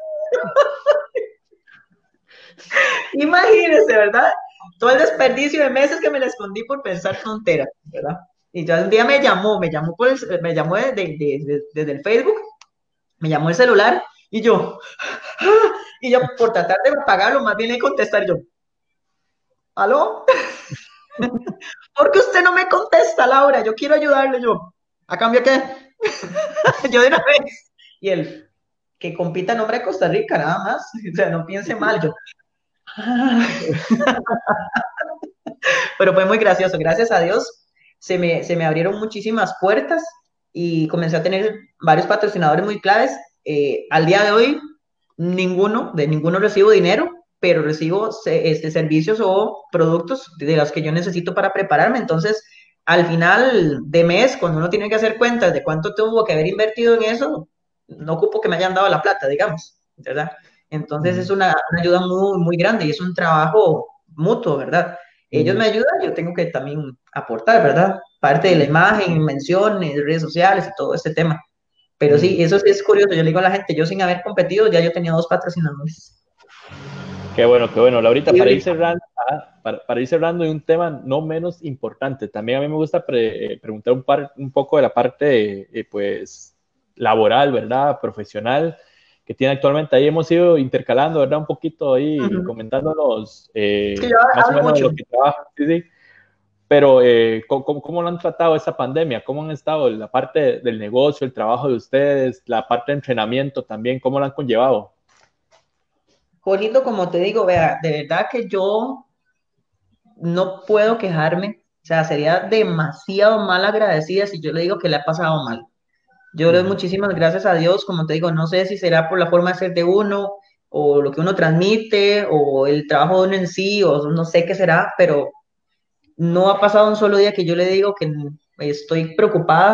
Imagínese, ¿verdad? Todo el desperdicio de meses que me le escondí por pensar tonteras, ¿verdad? Y ya un día me llamó desde el Facebook, me llamó el celular y yo, y yo por tratar de pagarlo, más bien le contestar yo, ¿aló? ¿Por qué usted no me contesta, Laura? Yo quiero ayudarle yo. ¿A cambio qué? Yo de una vez. Y él, que compita en nombre de Costa Rica, nada más. O sea, no piense mal yo. Pero fue muy gracioso. Gracias a Dios se me abrieron muchísimas puertas y comencé a tener varios patrocinadores muy claves. Al día de hoy, de ninguno recibo dinero, pero recibo servicios o productos de los que yo necesito para prepararme. Entonces, al final de mes, cuando uno tiene que hacer cuentas de cuánto tuvo que haber invertido en eso, no ocupo que me hayan dado la plata, digamos, ¿verdad? Entonces es mm, una ayuda muy, muy grande y es un trabajo mutuo, ¿verdad? Ellos me mm, ayudan, yo tengo que también aportar, ¿verdad? Parte de la imagen, menciones, redes sociales y todo este tema. Pero mm. sí, eso sí es curioso. Yo le digo a la gente, yo sin haber competido, ya yo tenía 2 patrocinadores. Qué bueno, qué bueno. Laurita, para ir Increíble. cerrando, para ir cerrando de un tema no menos importante, también a mí me gusta preguntar un poco de la parte, pues, laboral, ¿verdad? Profesional que tiene actualmente. Ahí hemos ido intercalando, ¿verdad? Un poquito ahí, Ujú. comentándonos Es que yo más o hablo menos de mucho. lo que trabaja, sí, sí. Pero, ¿cómo lo han tratado esa pandemia? ¿Cómo han estado la parte del negocio, el trabajo de ustedes, la parte de entrenamiento también? ¿Cómo lo han conllevado? Jorgito, como te digo, vea, de verdad que yo no puedo quejarme. O sea, sería demasiado mal agradecida si yo le digo que le ha pasado mal. Yo le doy Ujú, muchísimas gracias a Dios, como te digo, no sé si será por la forma de ser de uno, o lo que uno transmite, o el trabajo de uno en sí, o no sé qué será, pero no ha pasado un solo día que yo le digo que estoy preocupada.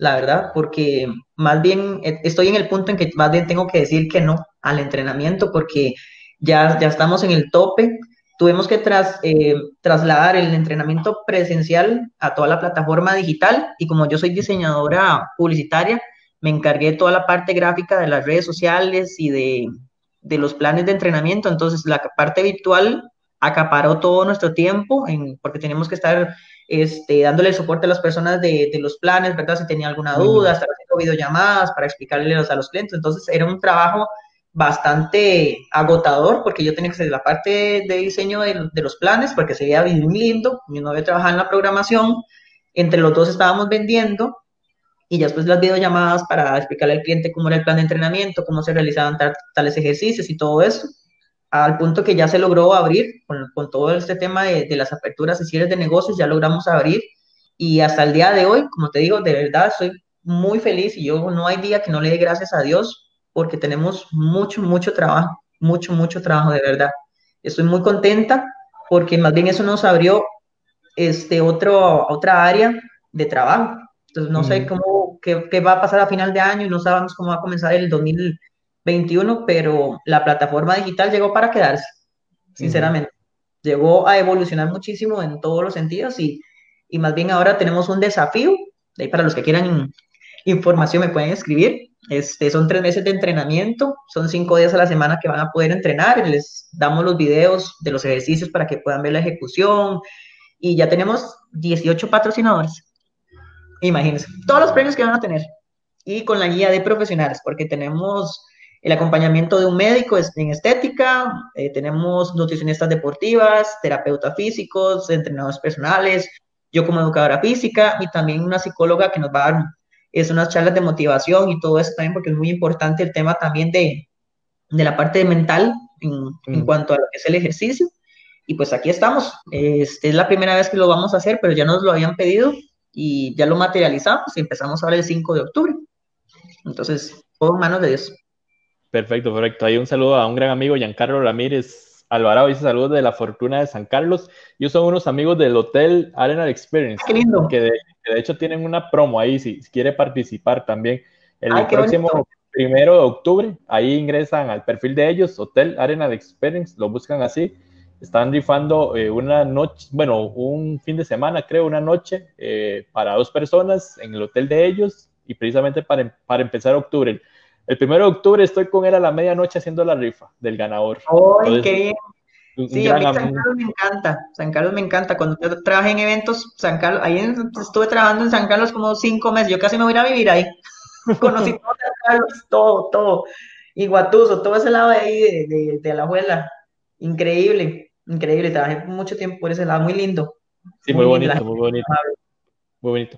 la verdad, porque más bien estoy en el punto en que más bien tengo que decir que no al entrenamiento porque ya estamos en el tope. Tuvimos que trasladar el entrenamiento presencial a toda la plataforma digital y como yo soy diseñadora publicitaria, me encargué de toda la parte gráfica de las redes sociales y de los planes de entrenamiento. Entonces, la parte virtual acaparó todo nuestro tiempo porque teníamos que estar dándole el soporte a las personas de los planes, ¿verdad? Si tenía alguna duda, estar haciendo videollamadas para explicarles a los clientes. Entonces, era un trabajo bastante agotador porque yo tenía que hacer la parte de diseño de los planes porque se veía bien lindo. Mi novio trabajaba en la programación, entre los dos estábamos vendiendo y ya después las videollamadas para explicarle al cliente cómo era el plan de entrenamiento, cómo se realizaban tales ejercicios y todo eso, al punto que ya se logró abrir con todo este tema de las aperturas y cierres de negocios, ya logramos abrir y hasta el día de hoy, como te digo, de verdad soy muy feliz y yo no hay día que no le dé gracias a Dios porque tenemos mucho trabajo, mucho trabajo de verdad. Estoy muy contenta porque más bien eso nos abrió otra área de trabajo. Entonces, no sé qué va a pasar a final de año y no sabemos cómo va a comenzar el 2021, pero la plataforma digital llegó para quedarse, sinceramente. Llegó a evolucionar muchísimo en todos los sentidos y más bien ahora tenemos un desafío. De ahí para los que quieran información me pueden escribir. Son 3 meses de entrenamiento, son 5 días a la semana que van a poder entrenar. Les damos los videos de los ejercicios para que puedan ver la ejecución, y ya tenemos 18 patrocinadores. Imagínense, todos los premios que van a tener y con la guía de profesionales, porque tenemos el acompañamiento de un médico en estética, tenemos nutricionistas deportivas, terapeutas físicos, entrenadores personales, yo como educadora física y también una psicóloga que nos va a dar unas charlas de motivación y todo eso también, porque es muy importante el tema también de la parte mental en cuanto a lo que es el ejercicio. Y pues aquí estamos. Es la primera vez que lo vamos a hacer, pero ya nos lo habían pedido y ya lo materializamos y empezamos ahora el 5 de octubre. Entonces, todo en manos de Dios. Perfecto, perfecto. Hay un saludo a un gran amigo, Giancarlo Ramírez Alvarado, dice saludos de la Fortuna de San Carlos. Ellos son unos amigos del Hotel Arena Experience, ¡Qué lindo! que de hecho tienen una promo ahí, si quiere participar también. El ¡Ay, qué próximo bonito! 1 de octubre, ahí ingresan al perfil de ellos, Hotel Arena Experience, lo buscan así. Están rifando una noche, bueno, un fin de semana, creo, una noche para 2 personas en el hotel de ellos y precisamente para empezar octubre. El 1 de octubre estoy con él a la medianoche haciendo la rifa del ganador. ¡Ay, Entonces, qué bien! un Sí, a gran mí San amigo. Carlos me encanta. San Carlos me encanta. Cuando yo trabajé en eventos, San Carlos, estuve trabajando en San Carlos como 5 meses. Yo casi me voy a ir a vivir ahí. Conocí todo San Carlos, todo. Iguatuzo, todo ese lado de ahí de la abuela. Increíble. Trabajé mucho tiempo por ese lado. Muy lindo. Sí, Muy muy lindo. La bonito, gente muy es muy bonito, amable. muy bonito.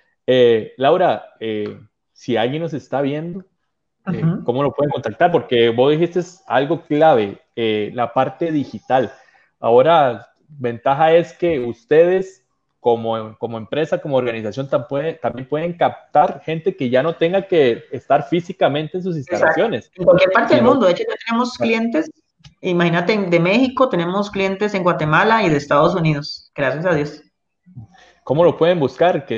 Laura, si alguien nos está viendo, Ujú. ¿cómo lo pueden contactar? Porque vos dijiste algo clave, la parte digital. Ahora, ventaja es que ustedes como empresa, como organización, también pueden captar gente que ya no tenga que estar físicamente en sus Exacto. instalaciones, En cualquier parte del sino mundo. De hecho, ya tenemos clientes. Imagínate, de México, tenemos clientes en Guatemala y de Estados Unidos. Gracias a Dios. cómo lo pueden buscar,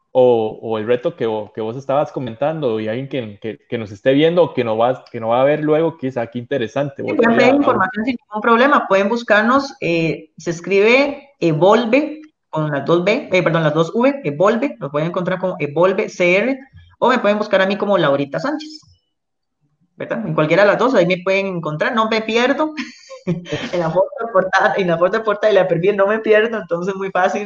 o el reto que vos estabas comentando y alguien que nos esté viendo o que no va a ver luego, que es aquí interesante. Sí, Voy, pueden voy pedir a información sin ningún problema. Pueden buscarnos. Se escribe Evolve con las dos B, perdón, las dos V, Evolve. Lo pueden encontrar como Evolve CR o me pueden buscar a mí como Laurita Sánchez. ¿Verdad? En cualquiera de las dos, ahí me pueden encontrar. No me pierdo. En la foto de portada y la perfil no me pierdo, entonces muy fácil.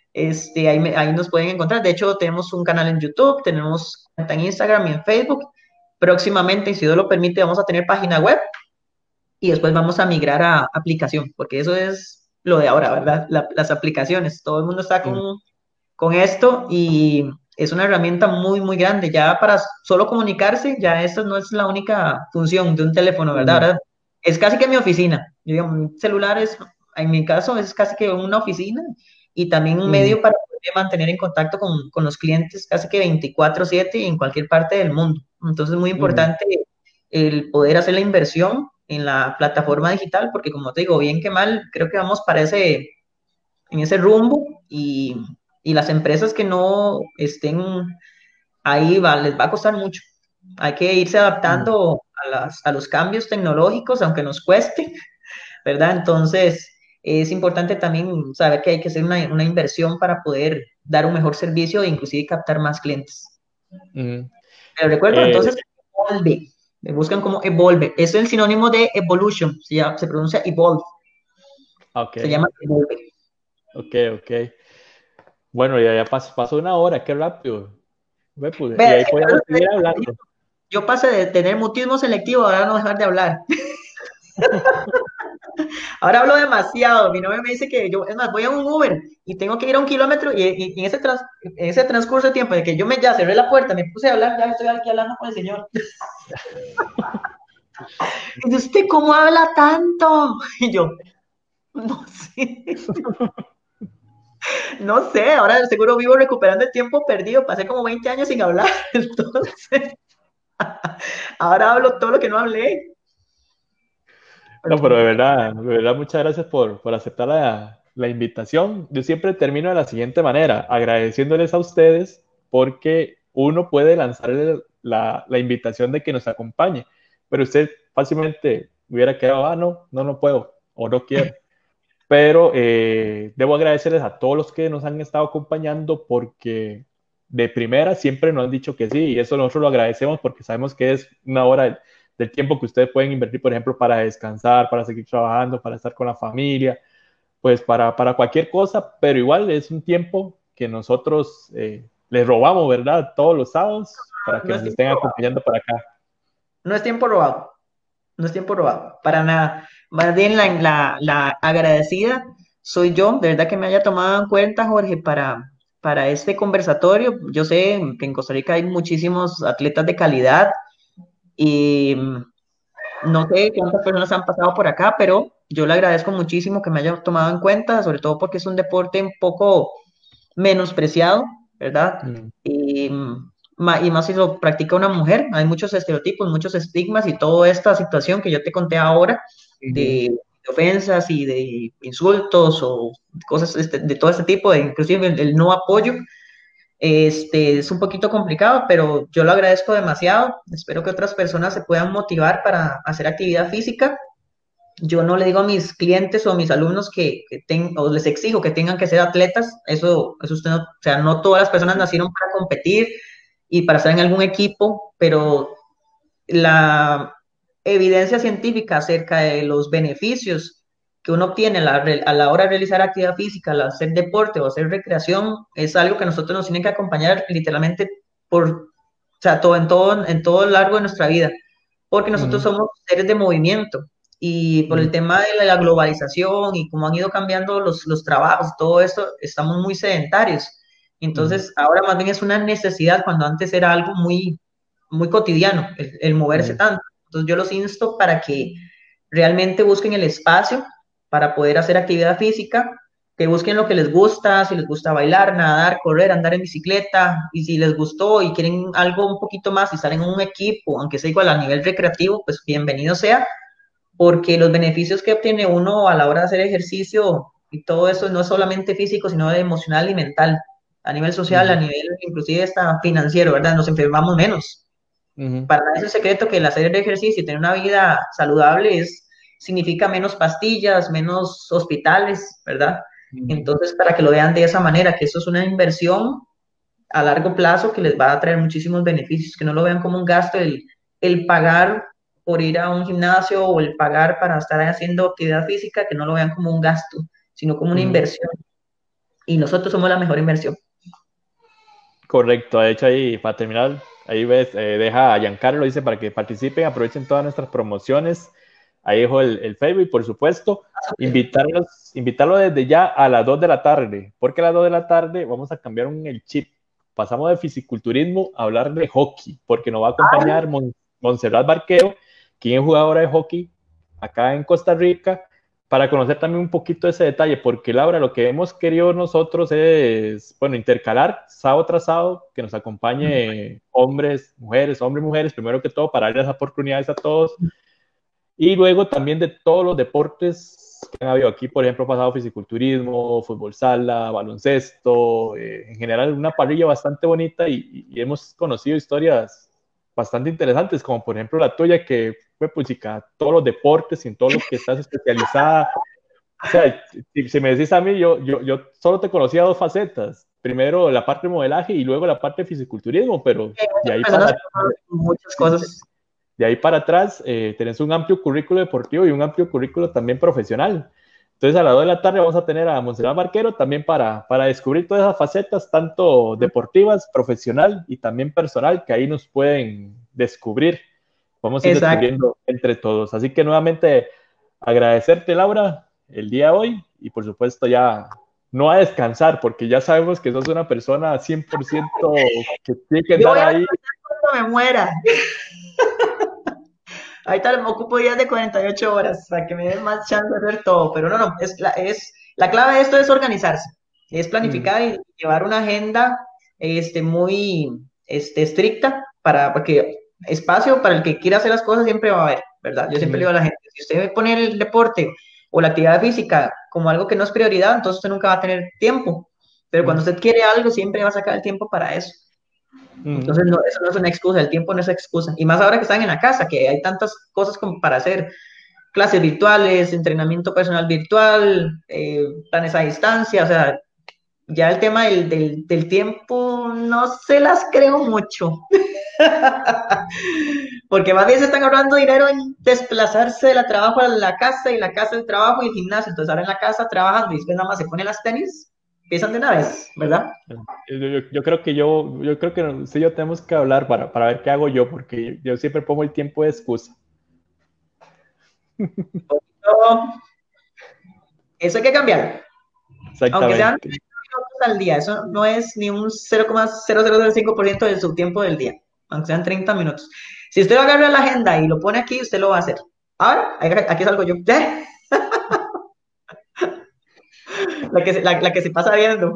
Ahí nos pueden encontrar. De hecho, tenemos un canal en YouTube, tenemos cuenta en Instagram y en Facebook. Próximamente, si Dios lo permite, vamos a tener página web y después vamos a migrar a aplicación, porque eso es lo de ahora, ¿verdad? Las aplicaciones. Todo el mundo está con esto y es una herramienta muy grande. Ya para solo comunicarse, ya esta no es la única función de un teléfono, ¿verdad? Ahora es casi que mi oficina. Yo digo, mi celular en mi caso, es casi que una oficina y también un medio para poder mantener en contacto con los clientes casi que 24/7 en cualquier parte del mundo. Entonces es muy importante el poder hacer la inversión en la plataforma digital, porque como te digo, bien que mal, creo que vamos en ese rumbo y las empresas que no estén ahí les va a costar mucho. Hay que irse adaptando a los cambios tecnológicos, aunque nos cueste, ¿verdad? Entonces, es importante también saber que hay que hacer una inversión para poder dar un mejor servicio e inclusive captar más clientes. Mm. Pero recuerdo, Eh, entonces, Evolve. Me buscan como Evolve. Es el sinónimo de Evolution. Se pronuncia Evolve. ok, Se llama Evolve. ok, ok. Bueno, ya pasó una hora, qué rápido. Y Vea, ahí podíamos seguir hablando. yo pasé de tener mutismo selectivo a ahora no dejar de hablar. Ahora hablo demasiado. Mi novia me dice que yo, es más, voy a un Uber y tengo que ir a 1 kilómetro y en ese transcurso de tiempo de que yo ya cerré la puerta, me puse a hablar, ya estoy aquí hablando con el señor. Y dice, ¿usted cómo habla tanto? Y yo, no sé, no sé, ahora seguro vivo recuperando el tiempo perdido, pasé como 20 años sin hablar, entonces ahora hablo todo lo que no hablé. No, pero de verdad, muchas gracias por aceptar la invitación. Yo siempre termino de la siguiente manera, agradeciéndoles a ustedes porque uno puede lanzarle la invitación de que nos acompañe, pero usted fácilmente hubiera quedado, no puedo o no quiero. Pero debo agradecerles a todos los que nos han estado acompañando porque de primera siempre nos han dicho que sí y eso nosotros lo agradecemos porque sabemos que es una hora del tiempo que ustedes pueden invertir, por ejemplo, para descansar, para seguir trabajando, para estar con la familia, pues para cualquier cosa, pero igual es un tiempo que nosotros les robamos, ¿verdad? Todos los sábados para que No es nos tiempo estén robado, acompañando para acá. no es tiempo robado, no es tiempo robado, para nada. Más bien la agradecida soy yo, de verdad que me haya tomado en cuenta, Jorge, para este conversatorio. Yo sé que en Costa Rica hay muchísimos atletas de calidad y no sé cuántas personas han pasado por acá, pero yo le agradezco muchísimo que me haya tomado en cuenta, sobre todo porque es un deporte un poco menospreciado, ¿verdad? Mm, Y, y más si lo practica una mujer. Hay muchos estereotipos, muchos estigmas y toda esta situación que yo te conté ahora ujú, de ofensas y de insultos o cosas de todo este tipo, de inclusive el no apoyo. Es un poquito complicado, pero yo lo agradezco demasiado. Espero que otras personas se puedan motivar para hacer actividad física. Yo no le digo a mis clientes o a mis alumnos o les exijo que tengan que ser atletas. Eso usted no, o sea, no todas las personas nacieron para competir y para estar en algún equipo, pero la evidencia científica acerca de los beneficios que uno obtiene a la hora de realizar actividad física, al hacer deporte o hacer recreación, es algo que a nosotros nos tiene que acompañar literalmente o sea, en todo el largo de nuestra vida, porque nosotros ujú, somos seres de movimiento y por el ujú, tema de la globalización y cómo han ido cambiando los trabajos, todo esto, estamos muy sedentarios. ujú, Entonces, ahora más bien es una necesidad cuando antes era algo muy cotidiano el moverse ujú, tanto. Entonces yo los insto para que realmente busquen el espacio para poder hacer actividad física, que busquen lo que les gusta, si les gusta bailar, nadar, correr, andar en bicicleta, y si les gustó y quieren algo un poquito más y salen en un equipo, aunque sea igual a nivel recreativo, pues bienvenido sea, porque los beneficios que obtiene uno a la hora de hacer ejercicio y todo eso no es solamente físico, sino de emocional y mental, a nivel social, a ujú, nivel inclusive hasta financiero, ¿verdad? Nos enfermamos menos. ujú, Para nadie es un secreto que el hacer ejercicio y tener una vida saludable significa menos pastillas, menos hospitales, ¿verdad? ujú. Entonces, para que lo vean de esa manera, que eso es una inversión a largo plazo que les va a traer muchísimos beneficios, que no lo vean como un gasto el pagar por ir a un gimnasio o el pagar para estar haciendo actividad física, que no lo vean como un gasto, sino como una Ujú. inversión. Y nosotros somos la mejor inversión. Correcto, de hecho ahí para terminar, ahí ves, deja a Giancarlo, dice para que participen, aprovechen todas nuestras promociones. Ahí dejo el Facebook y por supuesto invitarlo desde ya a las 2 de la tarde, porque a las 2 de la tarde vamos a cambiar el chip. Pasamos de fisiculturismo a hablar de hockey, porque nos va a acompañar Montserrat Barquero, quien es jugadora de hockey acá en Costa Rica, para conocer también un poquito ese detalle, porque Laura, lo que hemos querido nosotros es, bueno, intercalar sábado tras sábado, que nos acompañe hombres, mujeres, primero que todo, para darles oportunidades a todos, y luego también de todos los deportes que han habido aquí, por ejemplo, ha pasado fisiculturismo, fútbol sala, baloncesto, en general una parrilla bastante bonita y hemos conocido historias bastante interesantes, como por ejemplo la tuya, que fue pues chica, todos los deportes y en todo lo que estás especializada. O sea, si me decís a mí, yo solo te conocía dos facetas. Primero la parte de modelaje y luego la parte de fisiculturismo, pero de ahí Personas para, que conocen muchas cosas. de ahí para atrás tenés un amplio currículo deportivo y un amplio currículo también profesional. Entonces a las 2 de la tarde vamos a tener a Montserrat Barquero también para descubrir todas esas facetas, tanto deportivas, profesional y también personal, que ahí nos pueden descubrir. Vamos a ir Exacto. descubriendo entre todos. Así que nuevamente agradecerte, Laura, el día de hoy y por supuesto ya no a descansar, porque ya sabemos que sos una persona 100% que tiene que Yo andar voy a ahí. descansar cuando me muera. Ahorita me ocupo días de 48 horas para que me den más chance de hacer todo, pero no, la clave de esto es organizarse, es planificar y llevar una agenda muy estricta porque espacio para el que quiera hacer las cosas siempre va a haber, ¿verdad? Yo siempre le digo a la gente, si usted pone el deporte o la actividad física como algo que no es prioridad, entonces usted nunca va a tener tiempo, pero cuando usted quiere algo, siempre va a sacar el tiempo para eso. Entonces, no, eso no es una excusa, el tiempo no es excusa. Y más ahora que están en la casa, que hay tantas cosas como para hacer, clases virtuales, entrenamiento personal virtual, planes a distancia, o sea, ya el tema del tiempo no se las creo mucho. Porque más bien se están ahorrando dinero en desplazarse de la trabajo a la casa y la casa del trabajo y el gimnasio. Entonces ahora en la casa trabajan y después nada más se ponen las tenis, empiezan de una vez, ¿verdad? Yo creo que yo creo que usted y yo tenemos que hablar para ver qué hago yo, porque yo siempre pongo el tiempo de excusa. Eso hay que cambiar. Aunque sean Exactamente. 30 minutos al día, eso no es ni un 0,0005% de su tiempo del día, aunque sean 30 minutos. Si usted lo agarra la agenda y lo pone aquí, usted lo va a hacer. Ahora, aquí salgo yo. La que se pasa viendo.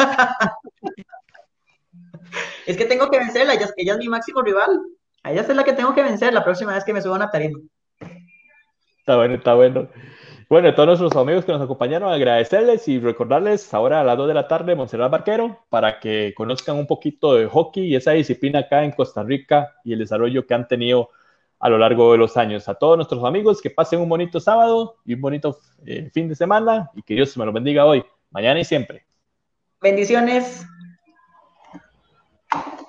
Es que tengo que vencerla, ella es mi máximo rival. A ella es la que tengo que vencer la próxima vez que me suba a una tarima. Está bueno, está bueno. Bueno, a todos nuestros amigos que nos acompañaron, agradecerles y recordarles ahora a las 2 de la tarde Montserrat Barquero para que conozcan un poquito de hockey y esa disciplina acá en Costa Rica y el desarrollo que han tenido a lo largo de los años. A todos nuestros amigos que pasen un bonito sábado y un bonito fin de semana y que Dios me lo bendiga hoy, mañana y siempre. Bendiciones.